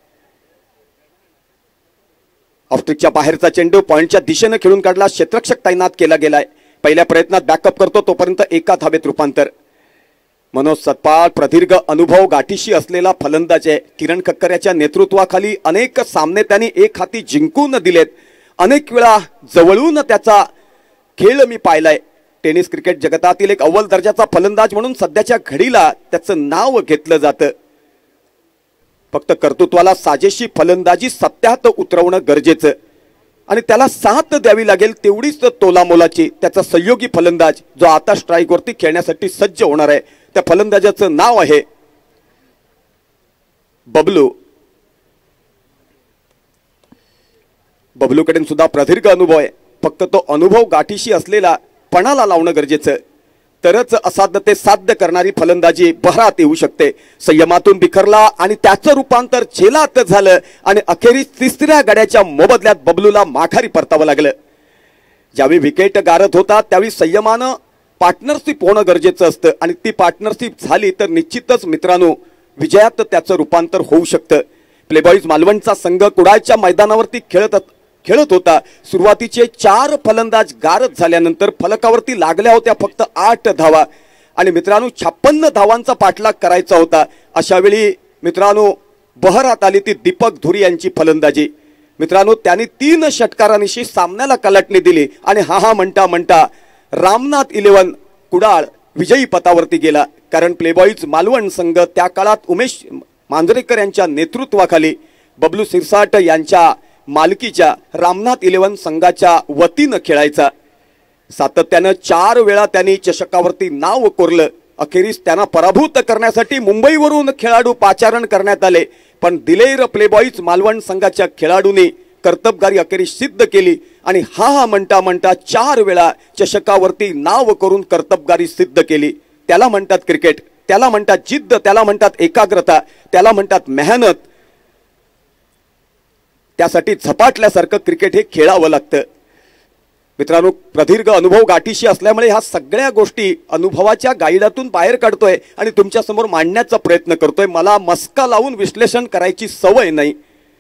ऑफस्ट्रिकच्या बाहेरचा चेंडू पॉइंटच्या दिशेने खेळून काढला. क्षेत्ररक्षक तैनात केला गेलाय. पहिल्या प्रयत्नात बॅकअप करतो तोपर्यंत 1 धावेत रूपांतर. मनोज सतपाळ प्रदीर्घ अनुभव गाठीशी असलेला फलंदाज आहे. किरण खक्कर याच्या नेतृत्वाखाली अनेक सामने त्यांनी एक हाती जिंकून दिलेत. अनेक वेळा जवळून त्याचा खेळ मी पाहिलाय. टेनिस क्रिकेट जगतातील एक अव्वल दर्जाचा फलंदाज म्हणून सध्याच्या घडीला त्याचं नाव घेतलं जातं. फक्त कर्तृत्वाला साजेशी फलंदाजी सत्यात उतरवणं गरजेचं आणि त्याला साथ द्यावी लागेल तेवढीच तोलामोलाची. त्याचा सहयोगी फलंदाज जो आता स्ट्राईकवरती खेळण्यासाठी सज्ज होणार आहे त्या फलंदाजाचं नाव आहे बबलू. बबलूकडे सुद्धा प्रदीर्घ अनुभव आहे. फक्त तो अनुभव गाठीशी असलेला पणाला लावणं गरजेचं, तरच असाध्य ते साध्य करणारी फलंदाजी बहरात येऊ शकते. संयमातून बिखरला आणि त्याचं रूपांतर झेलात झालं आणि अखेरीस 3ऱ्या गड्याच्या मोबदल्यात बबलूला माघारी परतावं लागलं. ज्यावेळी विकेट गारत होता त्यावेळी संयमानं पार्टनरशिप होणं गरजेचं असतं आणि ती पार्टनरशिप झाली तर निश्चितच मित्रांनो विजयात त्याचं रूपांतर होऊ शकतं. प्लेबॉईज मालवणचा संघ कुडाळच्या मैदानावरती खेळत खेळत होता. सुरुवातीचे 4 फलंदाज गारद झाल्यानंतर फलकावरती लागल्या होत्या फक्त 8 धावा आणि मित्रांनो 56 धावांचा पाठलाग करायचा होता. अशा वेळी मित्रांनो बहरात आली ती दीपक धुरी यांची फलंदाजी. मित्रांनो त्यांनी 3 षटकारांशी सामन्याला कलाटणी दिली आणि हा म्हणता म्हणता रामनाथ 11 कुडाळ विजयी पथावरती गेला. कारण प्लेबॉईज मालवण संघ त्या काळात उमेश मांजरेकर यांच्या नेतृत्वाखाली बबलू सिरसाट यांच्या मालकीच्या रामनाथ 11 संघाच्या वतीनं खेळायचा. सातत्यानं 4 वेळा त्यांनी चषकावरती नाव कोरलं. अखेरीस त्यांना पराभूत करण्यासाठी मुंबईवरून खेळाडू पाचारण करण्यात आले, पण दिलेर प्लेबॉईज मालवण संघाच्या खेळाडूंनी कर्तबगारी अखेरीस सिद्ध केली आणि हा म्हणता म्हणता 4 वेळा चषकावरती नाव करून कर्तबगारी सिद्ध केली. त्याला म्हणतात क्रिकेट, त्याला म्हणतात जिद्द, त्याला म्हणतात एकाग्रता, त्याला म्हणतात मेहनत. त्यासाठी झपाटल्यासारखं क्रिकेट हे खेळावं लागतं. मित्रांनो प्रदीर्घ अनुभव गाठीशी असल्यामुळे ह्या सगळ्या गोष्टी अनुभवाच्या गाईडातून बाहेर काढतोय आणि तुमच्या समोर मांडण्याचा प्रयत्न करतोय. मला मस्का लावून विश्लेषण करायची सवय नाही.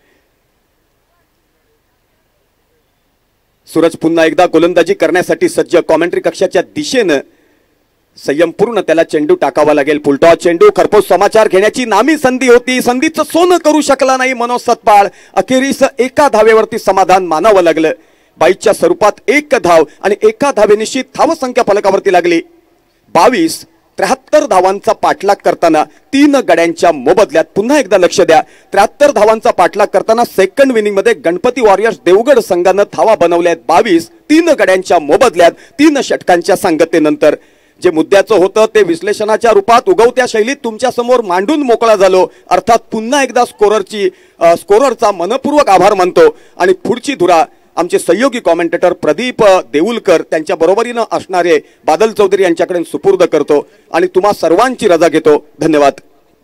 सूरज पुन्हा एकदा गोलंदाजी करण्यासाठी सज्ज. कॉमेंट्री कक्षाच्या दिशेनं संयमपूर्ण त्याला चेंडू टाकावा लागेल. फुलटॉस चेंडू. खरपोस समाचार घेण्याची नामी संधी होती, संधीचं सोनं करू शकला नाही मनोज सतपाळ. अखेरीस एका धावेवरती समाधान मानावं लागलं. 22च्या स्वरूपात 1 धाव आणि एका धावेनिशी धावसंख्या फलकावरती लागली 22. 73 धावांचा पाठलाग करताना 3 गड्यांच्या मोबदल्यात पुन्हा एकदा लक्ष द्या. 73 धावांचा पाठलाग करताना सेकंड विनिंग मध्ये गणपती वॉरियर्स देवगड संघानं धावा बनवल्यात 22. 3 गड्यांच्या मोबदल्यात 3 षटकांच्या सांगतेनंतर. जे मुद्द्याचं होतं ते विश्लेषणाच्या रूपात उगवत्या शैलीत तुमच्या समोर मांडून मोकळा झालो. अर्थात पुन्हा एकदा स्कोररचा मनपूर्वक आभार मानतो आणि पुढची धुरा आमचे सहयोगी कॉमेंटेटर प्रदीप देऊलकर त्यांच्या बरोबरीनं असणारे बादल चौधरी यांच्याकडे सुपूर्द करतो आणि तुम्हा सर्वांची रजा घेतो. धन्यवाद.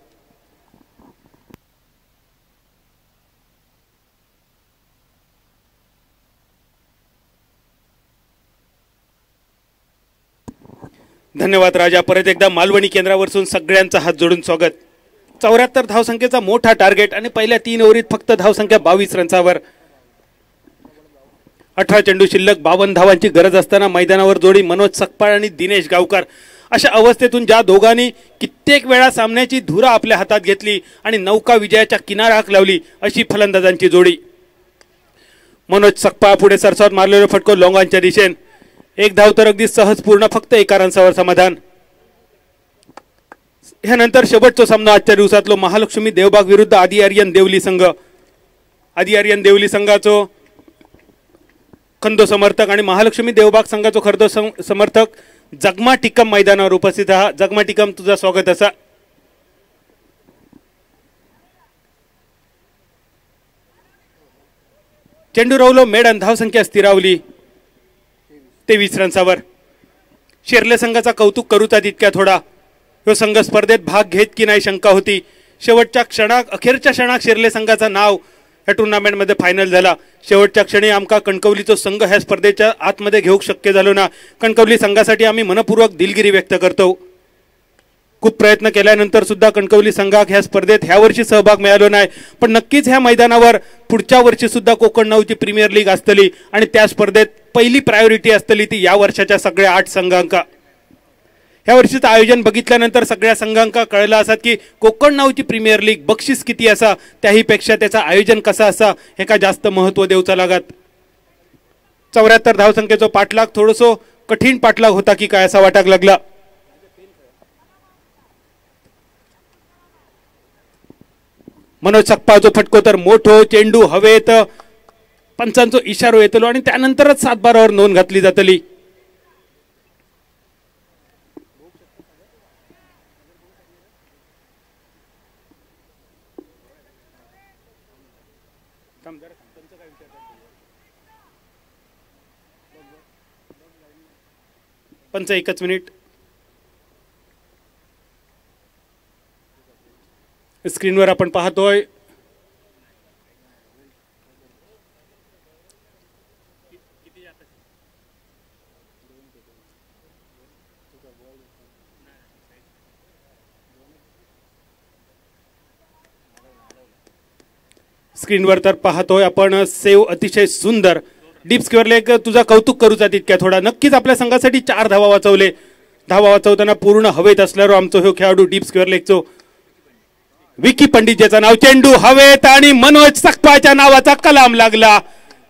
धन्यवाद राजा. परत एकदा मालवणी केंद्रावरून सगळ्यांचा हात जोडून स्वागत. 74 धावसंख्येचा मोठा टार्गेट आणि पहिल्या 3 ओव्हरीत फक्त धावसंख्या 22 रन्सावर. 18 चेंडू शिल्लक 52 धावांची गरज असताना मैदानावर जोडी मनोज सकपाळ आणि दिनेश गावकर. अशा अवस्थेतून ज्या दोघांनी कित्येक वेळा सामन्याची धुरा आपल्या हातात घेतली आणि नौका विजयाच्या किनाराक लावली अशी फलंदाजांची जोडी. मनोज सकपाळ पुढे सरसावत मारलेला फटको लोंगांच्या दिशेन. 1 धाव तर अगदी सहज पूर्ण, फक्त 1 रन्सावर समाधान. ह्यानंतर शेवटचा सामना आजच्या दिवसातलो महालक्ष्मी देवबाग विरुद्ध आदी आर्यन देवली संघ. आदी आर्यन देवली संघाचो खंदो समर्थक आणि महालक्ष्मी देवबाग संघाचो खर्दो समर्थक जगमा टिकम मैदानावर उपस्थित आहात. जगमा टिकम तुझा स्वागत असा. चेंडू रावलो मेडन. धावसंख्या स्थिरावली 23 रन्सावर. शेर्ले संघाचा कौतुक करूचा तितक्या थोडा. ह्यो संघ स्पर्धेत भाग घेत की नाही शंका होती. शेवटच्या क्षणाक अखेरच्या क्षणाक शेर्ले संघाचं नाव या टुर्नामेंटमध्ये फायनल झाला. शेवटच्या क्षणी आमका कणकवलीचो संघ ह्या स्पर्धेच्या आतमध्ये घेऊ शक्य झालो ना. कणकवली संघासाठी आम्ही मनपूर्वक दिलगिरी व्यक्त करतो. खूप प्रयत्न केल्यानंतर सुद्धा कणकवली संघाक ह्या स्पर्धेत ह्या वर्षी सहभाग मिळालो नाही, पण नक्कीच ह्या मैदानावर पुढच्या वर्षी सुद्धा कोकण नऊची प्रीमियर लीग असतली आणि त्या स्पर्धेत पहिली प्रायोरिटी असतली ती या वर्षाच्या सगळ्या 8 संघांका. ह्या वर्षीचं आयोजन बघितल्यानंतर सगळ्या संघांका कळलं असत की कोकण नावची प्रीमियर लीग बक्षीस किती असा त्याहीपेक्षा त्याचं आयोजन कसं असा हे का जास्त महत्त्व देऊचा लागत. 74 धावसंख्येचा पाठलाग थोडंसं कठीण पाठलाग होता की काय असा वाटाक लागला. मनोज सकपाळचो फटको तर मोठो. चेंडू हवेत, पंचांचो इशारो येतलो आणि त्यानंतरच 7-12वर नोंद घातली जातली. पंच 1 मिनिट. स्क्रीनवर आपण पाहतोय स्क्रीनवर तर पाहतोय आपण सेव अतिशय सुंदर डीप स्क्वेअर लेग. तुझा कौतुक करूचा तितक्या थोडा. नक्कीच आपल्या संघासाठी 4 धावा वाचवले. धावा वाचवताना पूर्ण हवेत असल्यावर आमचो हो खेळाडू डीप स्क्वेअर लेगचो विकी पंडित ज्याचं नाव. चेंडू हवेत आणि मनोज सकपाळच्या नावाचा कलाम लागला.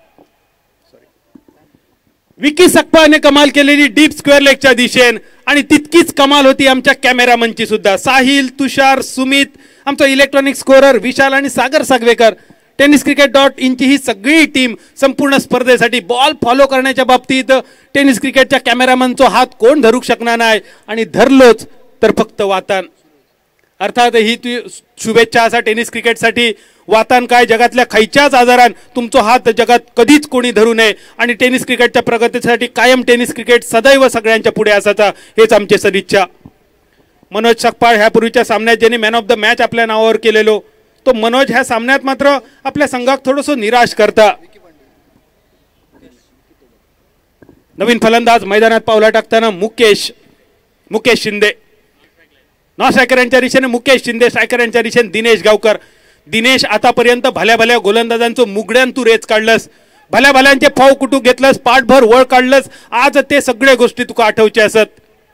विकी सकपाळने कमाल केलेली डीप स्क्वेअर लेगच्या दिशेन आणि तितकीच कमाल होती आमच्या कॅमेरामनची सुद्धा. साहिल, तुषार, सुमित, आमचा इलेक्ट्रॉनिक स्कोरर विशाल आणि सागर सागवेकर, tenniscricket.in ची ही सगळी टीम संपूर्ण स्पर्धेसाठी बॉल फॉलो करण्याच्या बाबतीत टेनिस क्रिकेटच्या कॅमेरामनचा हात कोण धरू शकणार नाही आणि धरलोच तर फक्त वातान. अर्थात ही शुभेच्छा असा टेनिस क्रिकेटसाठी. वातान काय जगातल्या खयच्याच आजारान तुमचा हात जगात कधीच कोणी धरू नये आणि टेनिस क्रिकेटच्या प्रगतीसाठी कायम टेनिस क्रिकेट सदैव सगळ्यांच्या पुढे असायचा हेच आमचे सदिच्छा. मनोज सकपाळ ह्यापूर्वीच्या सामन्यात ज्यांनी मॅन ऑफ द मॅच आपल्या नावावर केलेलो तो मनोज ह्या सामन्यात मात्र आपल्या संघात थोडंसं निराश करता. नवीन फलंदाज मैदानात पावला टाकताना मुकेश शिंदे. नॉन स्ट्रायकरांच्या दिशेने मुकेश शिंदे, स्ट्रायकरांच्या दिशेने दिनेश गावकर. दिनेश आतापर्यंत भल्या भल्या गोलंदाजांचं मुगड्यान तू रेच काढलंस, भल्या भल्यांचे फाव कुटू घेतलंस, पाठभर वळ काढलंस. आज ते सगळे गोष्टी तुका आठवचे असत.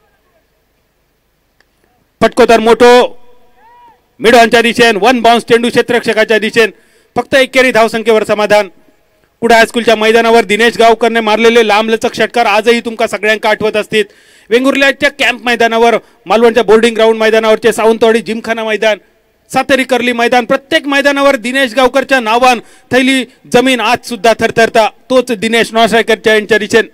फटको तर मोठो मिडॉनच्या दिशेन. 1 बाउन्स चेंडू क्षेत्ररक्षकाच्या दिशेन. फक्त एकेरी धावसंख्येवर समाधान. कुडा हायस्कूलच्या मैदानावर दिनेश गावकरने मारलेले लांबलचक षटकार आजही तुमका सगळ्यांका आठवत असतील. वेंगुर्ल्याच्या कॅम्प मैदानावर, मालवणच्या बोर्डिंग ग्राउंड मैदानावरचे सावंतवाडी जिमखाना मैदान, सातेरी कर्ली मैदान, प्रत्येक मैदानावर दिनेश गावकरच्या नावान थैली जमीन आज सुद्धा थरथरता. तोच दिनेश नॉन स्ट्रायकरच्या यांच्या दिशेन.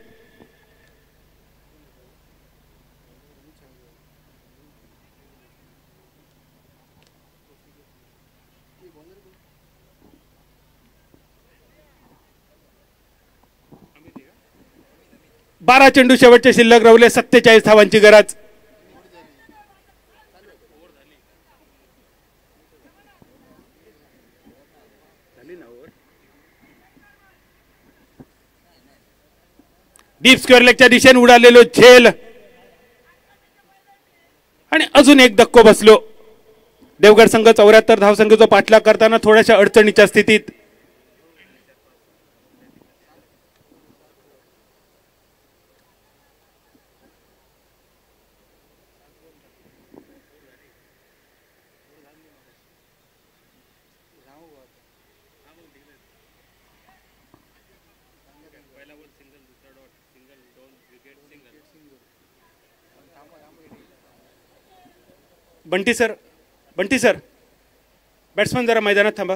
बारा चेंडू शेवटचे शिल्लक राहिले. 47 धावांची गरज. डीप स्क्वेअर लेगच्या दिशेने उडालेलो झेल आणि अजून एक धक्को बसलो. देवगड संघ 74 धावसंख्येचा पाठलाग करताना थोड्याशा अडचणीच्या स्थितीत. बंटी सर बॅट्समन जरा मैदानात थांबा.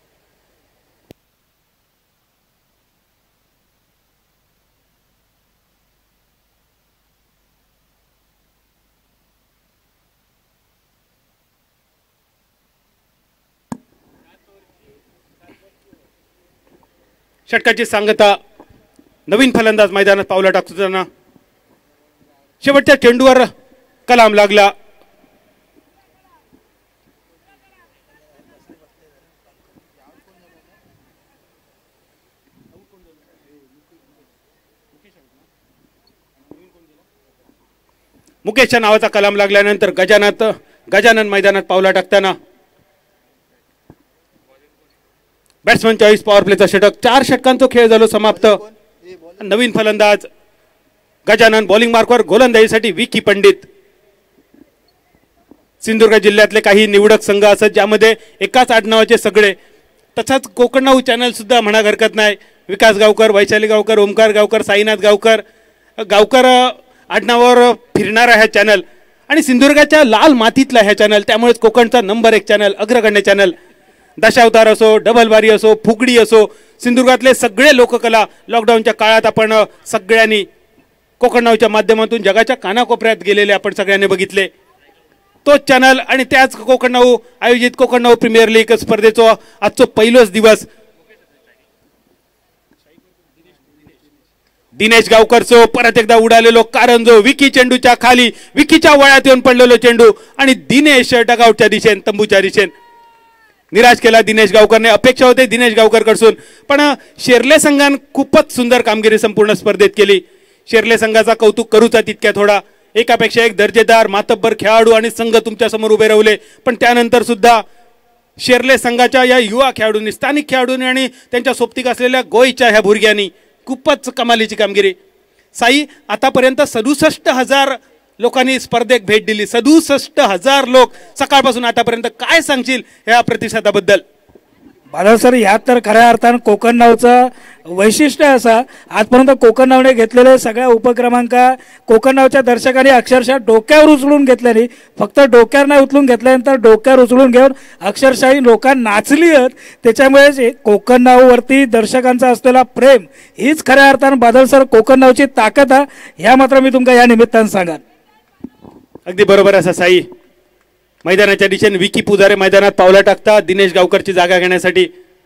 षटकाची सांगता. नवीन फलंदाज मैदानात पावला टाकताना शेवटच्या चेंडूवर कलाम लागला. मुकेशच्या नावाचा कलाम लागल्यानंतर गजानन मैदानात पावला टाकताना बॅट्समन चॉईस पॉवर प्लेचा षटक. 4 षटकांचा खेळ झालो समाप्त. नवीन फलंदाज गजानन. बॉलिंग मार्कवर गोलंदाजीसाठी विकी पंडित. सिंधुदुर्ग जिल्ह्यातले काही निवडक संघ असत ज्यामध्ये एकाच आडनावाचे सगळे. तसाच कोकण चॅनल सुद्धा म्हणा हरकत नाही. विकास गावकर, वैशाली गावकर, ओमकार गावकर, साईनाथ गावकर आडनावावर फिरणारा ह्या चॅनल आणि सिंधुदुर्गाच्या लाल मातीतला ह्या चॅनल. त्यामुळेच कोकणचा नंबर 1 चॅनल, अग्रगण्य चॅनल. दशावतार असो, डबलबारी असो, फुगडी असो, सिंधुदुर्गातले सगळे लोककला लॉकडाऊनच्या काळात आपण सगळ्यांनी कोकणच्या माध्यमातून जगाच्या कानाकोपऱ्यात गेलेले आपण सगळ्यांनी बघितले. तोच चॅनल आणि त्याच कोकणनाऊ आयोजित कोकणनाऊ प्रीमियर लीग स्पर्धेचा आजचा पहिलाच दिवस. दिनेश गावकरचो परत एकदा उडालेलो कारंजो. विकी चेंडूच्या खाली, विकीच्या वळ्यात येऊन पडलेलो चेंडू आणि दिनेश डगआउटच्या दिशेन, तंबूच्या दिशेन. निराश केला दिनेश गावकरने. अपेक्षा होते दिनेश गावकर कडसून, पण शेर्ले संघान खूपच सुंदर कामगिरी संपूर्ण स्पर्धेत केली. शेर्ले संघाचा कौतुक करूचा तितक्या थोडा. एकापेक्षा एक दर्जेदार मातब्बर खेळाडू आणि संघ तुमच्या समोर उभे राहिले, पण त्यानंतर सुद्धा शेर्ले संघाच्या या युवा खेळाडूंनी, स्थानिक खेळाडूंनी आणि त्यांच्या सोबतीक असलेल्या गोयच्या ह्या भुरग्यांनी खूपच कमालीची कामगिरी. साई, आतापर्यंत 67,000 लोकांनी स्पर्धेक भेट दिली. 67,000 लोक सकाळपासून आतापर्यंत. काय सांगशील या प्रतिसादाबद्दल? बादल सर, ह्यात तर खऱ्या अर्थानं कोकण नावचं वैशिष्ट्य असा, आजपर्यंत कोकण नावने घेतलेले सगळ्या उपक्रमांका कोकण नावच्या दर्शकांनी अक्षरशः डोक्यावर उचलून घेतल्याने, फक्त डोक्यावर नाही उचलून घेतल्यानंतर डोक्यावर उचलून घेऊन अक्षरशः लोकांना नाचली आहेत. त्याच्यामुळे कोकण नाववरती दर्शकांचा असलेला प्रेम हीच खऱ्या अर्थानं बादल सर कोकण नावची ताकद आहे. ह्या मात्र मी तुमका या निमित्तानं सांगा. अगदी बरोबर असा साई. मैदानाच्या दिशेने विकी पुजारे मैदानात पावला टाकता दिनेश गावकरची जागा घेण्यासाठी.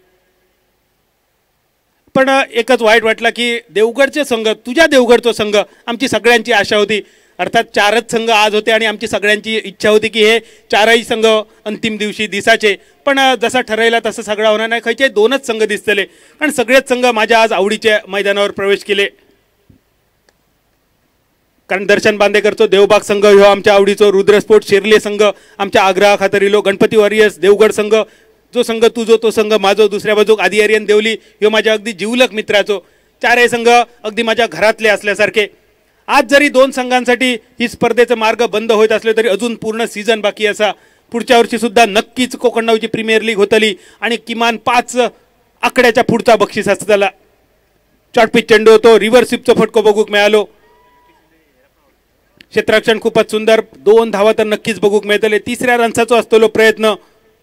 पण एकच वाईट वाटला की देवगडचे संघ, तुझ्या देवगडचा संघ, आमची सगळ्यांची आशा होती. अर्थात 4च संघ आज होते आणि आमची सगळ्यांची इच्छा होती की हे 4ही संघ अंतिम दिवशी दिसाचे. पण जसं ठरवलं तसं सगळं होणार नाही. खयचे 2च संघ दिसतले आणि सगळेच संघ माझ्या आज आवडीच्या मैदानावर प्रवेश केले. कारण दर्शन बांदेकरचो देवबाग संघ ह्यो आमच्या आवडीचो, रुद्र स्पोर्ट शेर्ले संघ आमच्या आग्रहा खातर इलो, गणपती वॉरियर्स देवगड संघ, जो संघ तुझो तो संघ माझो, दुसऱ्या बाजूक आदी आर्यन देवली ह्यो माझ्या अगदी जिवलक मित्राचो. 4ही संघ अगदी माझ्या घरातले असल्यासारखे. आज जरी 2 संघांसाठी ही स्पर्धेचा मार्ग बंद होत असले तरी अजून पूर्ण सीझन बाकी असा. पुढच्या वर्षी सुद्धा नक्कीच कोकण नावची प्रीमियर लीग होतली आणि किमान 5 आकड्याच्या पुढचा बक्षीस असताला. चॉटपीच चेंडू होतो, रिव्हर स्वीपचो फटको बघूक मिळालो. क्षेत्ररक्षण खूपच सुंदर. 2 धावा तर नक्कीच बघूक मिळतले. 3ऱ्या रन्साचो असतो प्रयत्न.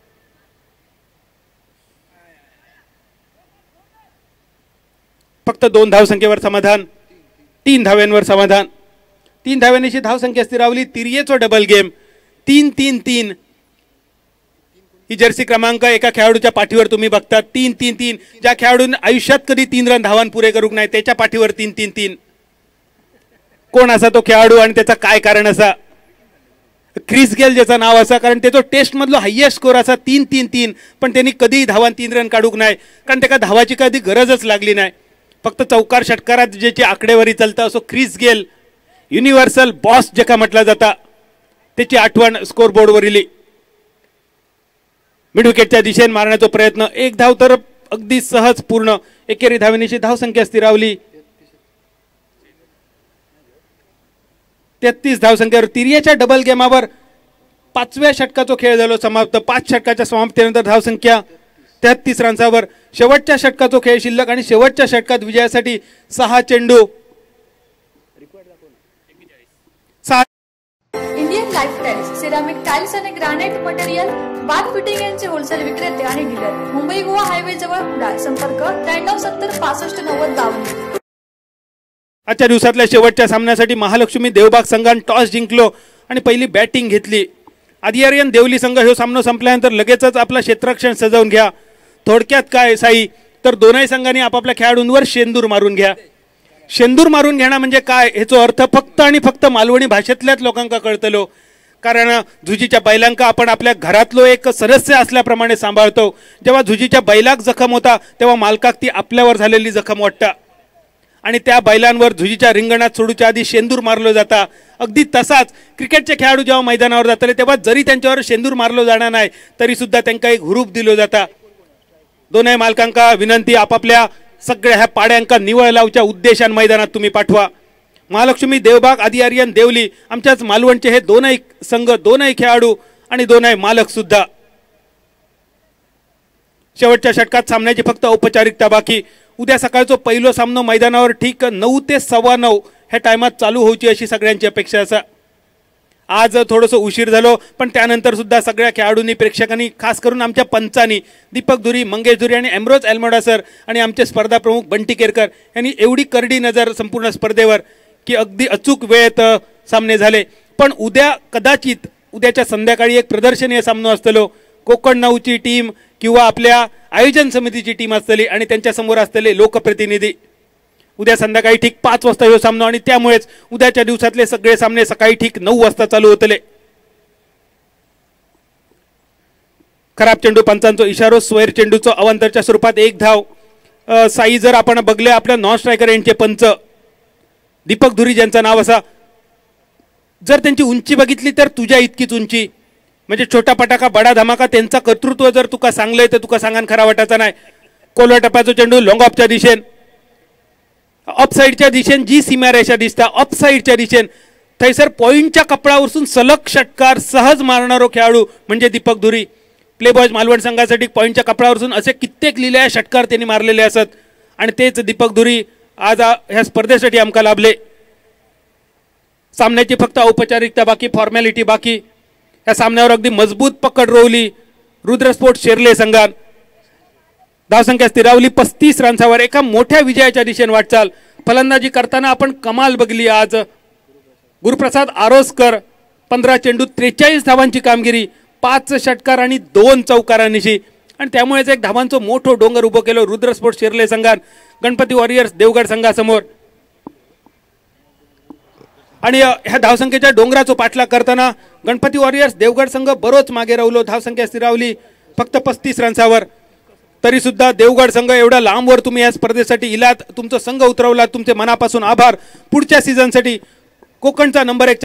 फक्त 2 धावसंख्येवर समाधान, 3 धाव्यांवर समाधान. 3 धाव्यांची धावसंख्या स्थिरावली. तिर्येचो डबल गेम 3-3-3. ही जर्सी क्रमांक एका खेळाडूच्या पाठीवर तुम्ही बघता 3-3-3. ज्या खेळाडूने आयुष्यात कधी 3 रन धावान पुरे करूक नाही त्याच्या पाठीवर 3-3-3. कोण असा तो खेळाडू आणि त्याचा काय कारण असा? क्रिस गेल ज्याचं नाव असा, कारण त्याचा टेस्ट मधलो हायएस्ट स्कोर असा 3-3-3. पण त्यांनी कधी धावान 3 रन काढूक नाही, कारण त्याला धावाची कधी गरजच लागली नाही. फक्त चौकार षटकारात ज्याची आकडेवारी चालता असो क्रिस गेल, युनिव्हर्सल बॉस जेका म्हटला जाता, त्याची आठवण स्कोर बोर्डवर इली. मिड विकेटच्या दिशेने मारण्याचा प्रयत्न, 1 धाव तर अगदी सहज पूर्ण. एकेरी धावेनीची धावसंख्या स्थिरावली. 33 धावसंख्येवर. तिर्येच्या डबल गेमावर 5व्या षटकाचा खेळ झालो समाप्त. 5 षटकाच्या समाप्तीनंतर धावसंख्या 33 रन्सावर. शेवटच्या षटकाचा खेळ शिल्लक आणि शेवटच्या षटकात विजयासाठी 6 चेंडू. Indian life tiles, ceramic tiles आणि ग्रॅनाइट मटेरियल, बाथ फिटिंग यांचे होलसेल विक्रेते आणि डीलर. मुंबई गोवा हायवे जवळ कुडाळ. संपर्क 9370 65 90 52. आजच्या दिवसातल्या शेवटच्या सामन्यासाठी महालक्ष्मी देवबाग संघाने टॉस जिंकलो आणि पहिली बॅटिंग घेतली. आदी आर्यन देवली संघ ह्यो सामना संपल्यानंतर लगेचच आपला क्षेत्ररक्षण सजवून घ्या. थोडक्यात काय साई, तर दोनही संघांनी आपापल्या खेळाडूंवर शेंदूर मारून घ्या. शेंदूर मारून घेणं म्हणजे काय ह्याचा अर्थ फक्त आणि फक्त मालवणी भाषेतल्याच लोकांका कळतलो. कारण झुजीच्या बैलांका आपण आपल्या घरातलो एक सदस्य असल्याप्रमाणे सांभाळतो. जेव्हा झुजीच्या बैलाक जखम होता तेव्हा मालकाक ती आपल्यावर झालेली जखम वाटता आणि त्या बैलांवर झुजीच्या रिंगणात सोडूच्या आधी शेंदूर मारलो जाता. अगदी तसाच क्रिकेटचे खेळाडू जेव्हा मैदानावर जातले तेव्हा जरी त्यांच्यावर शेंदूर मारलो जाणार नाही तरी सुद्धा त्यांना एक हुरूप दिलो जाता. दोनही मालकांका विनंती, आपापल्या सगळ्या ह्या पाड्यांका निवळ लावच्या उद्देशाने मैदानात तुम्ही पाठवा. महालक्ष्मी देवबाग, आदी आर्यन देवली आमच्याच मालवणचे हे दोनही संघ, दोनही खेळाडू आणि दोनही मालक सुद्धा. शेवटच्या षटकात सामन्याची फक्त औपचारिकता बाकी. उद्या सकाळचा पहिलो सामनो मैदानावर ठीक 9 ते 9:15 ह्या टायमात चालू होऊची अशी सगळ्यांची अपेक्षा असा. आज थोडंसं उशीर झालो पण त्यानंतर सुद्धा सगळ्या खेळाडूंनी, प्रेक्षकांनी, खास करून आमच्या पंचांनी दीपक धुरी, मंगेश धुरी आणि एम्ब्रोज एल्मोडा सर आणि आमचे स्पर्धा प्रमुख बंटी केरकर यांनी एवढी करडी नजर संपूर्ण स्पर्धेवर की अगदी अचूक वेळेत सामने झाले. पण उद्या कदाचित उद्याच्या संध्याकाळी एक प्रदर्शनीय सामना असतलो. कोकण नाऊची टीम किंवा आपल्या आयोजन समितीची टीम असतली आणि त्यांच्या समोर असलेले लोकप्रतिनिधी. उद्या संध्याकाळी ठीक 5 वाजता ह्यो सामना आणि त्यामुळेच उद्याच्या दिवसातले सगळे सामने सकाळी ठीक 9 वाजता चालू होतले. खराब चेंडू, पंचांचो इशारो, स्वेर चेंडूचो अवांतरच्या स्वरूपात 1 धाव. साई, जर आपण बघले आपल्या नॉन स्ट्रायकर यांचे पंच दीपक धुरी ज्यांचं नाव असा, जर त्यांची उंची बघितली तर तुझ्या इतकीच उंची. म्हणजे छोटा पटाका बडा धमाका त्यांचा कर्तृत्व जर तुका सांगलंय तर तुका सांगान खरा वाटायचा नाही. कोलवा टप्प्याचा चेंडू लॉंग ऑफच्या दिशेन, ऑफसाईडच्या दिशेन जी सीमारेषा दिसता ऑफसाईडच्या दिशेन थैसर पॉइंटच्या कपडावरून सलग षटकार सहज मारणारो खेळाडू म्हणजे दीपक धुरी. प्ले बॉयज मालवण संघासाठी पॉइंटच्या कपडावरून असे कित्येक लिहिलेल्या षटकार त्यांनी मारलेले असत आणि तेच दीपक धुरी आज ह्या स्पर्धेसाठी आमका लाभले. सामन्याची फक्त औपचारिकता बाकी, फॉर्मॅलिटी बाकी. या सामन्यावर अगदी मजबूत पकड रोवली रुद्र स्पोर्ट्स शेर्ले संघात. धावसंख्या स्थिरावली 35 रन्सावर. एका मोठ्या विजयाच्या दिशेने वाटचाल. फलंदाजी करताना आपण कमाल बघली आज. गुरुप्रसाद आरोसकर 15 चेंडूत 43 धावांची कामगिरी, 5 षटकार आणि 2 चौकारांनिशी आणि त्यामुळेच एक धावांचं मोठं डोंगर उभं केलं रुद्र स्पोर्ट्स शेर्ले संघात गणपती वॉरियर्स देवगड संघासमोर. आणि ह्या धावसंख्येच्या डोंगराचा पाठलाग करताना गणपती वॉरियर्स देवगड संघ बरोच मागे राहिलो. धावसंख्या स्थिरावली फक्त 35 रन्सावर. तरी सुद्धा देवगड संघ एवढा लांबवर तुम्ही या स्पर्धेसाठी इलात, तुमचा संघ उतरवला, तुमचे मनापासून आभार. पुढच्या सीझनसाठी कोकणचा नंबर 1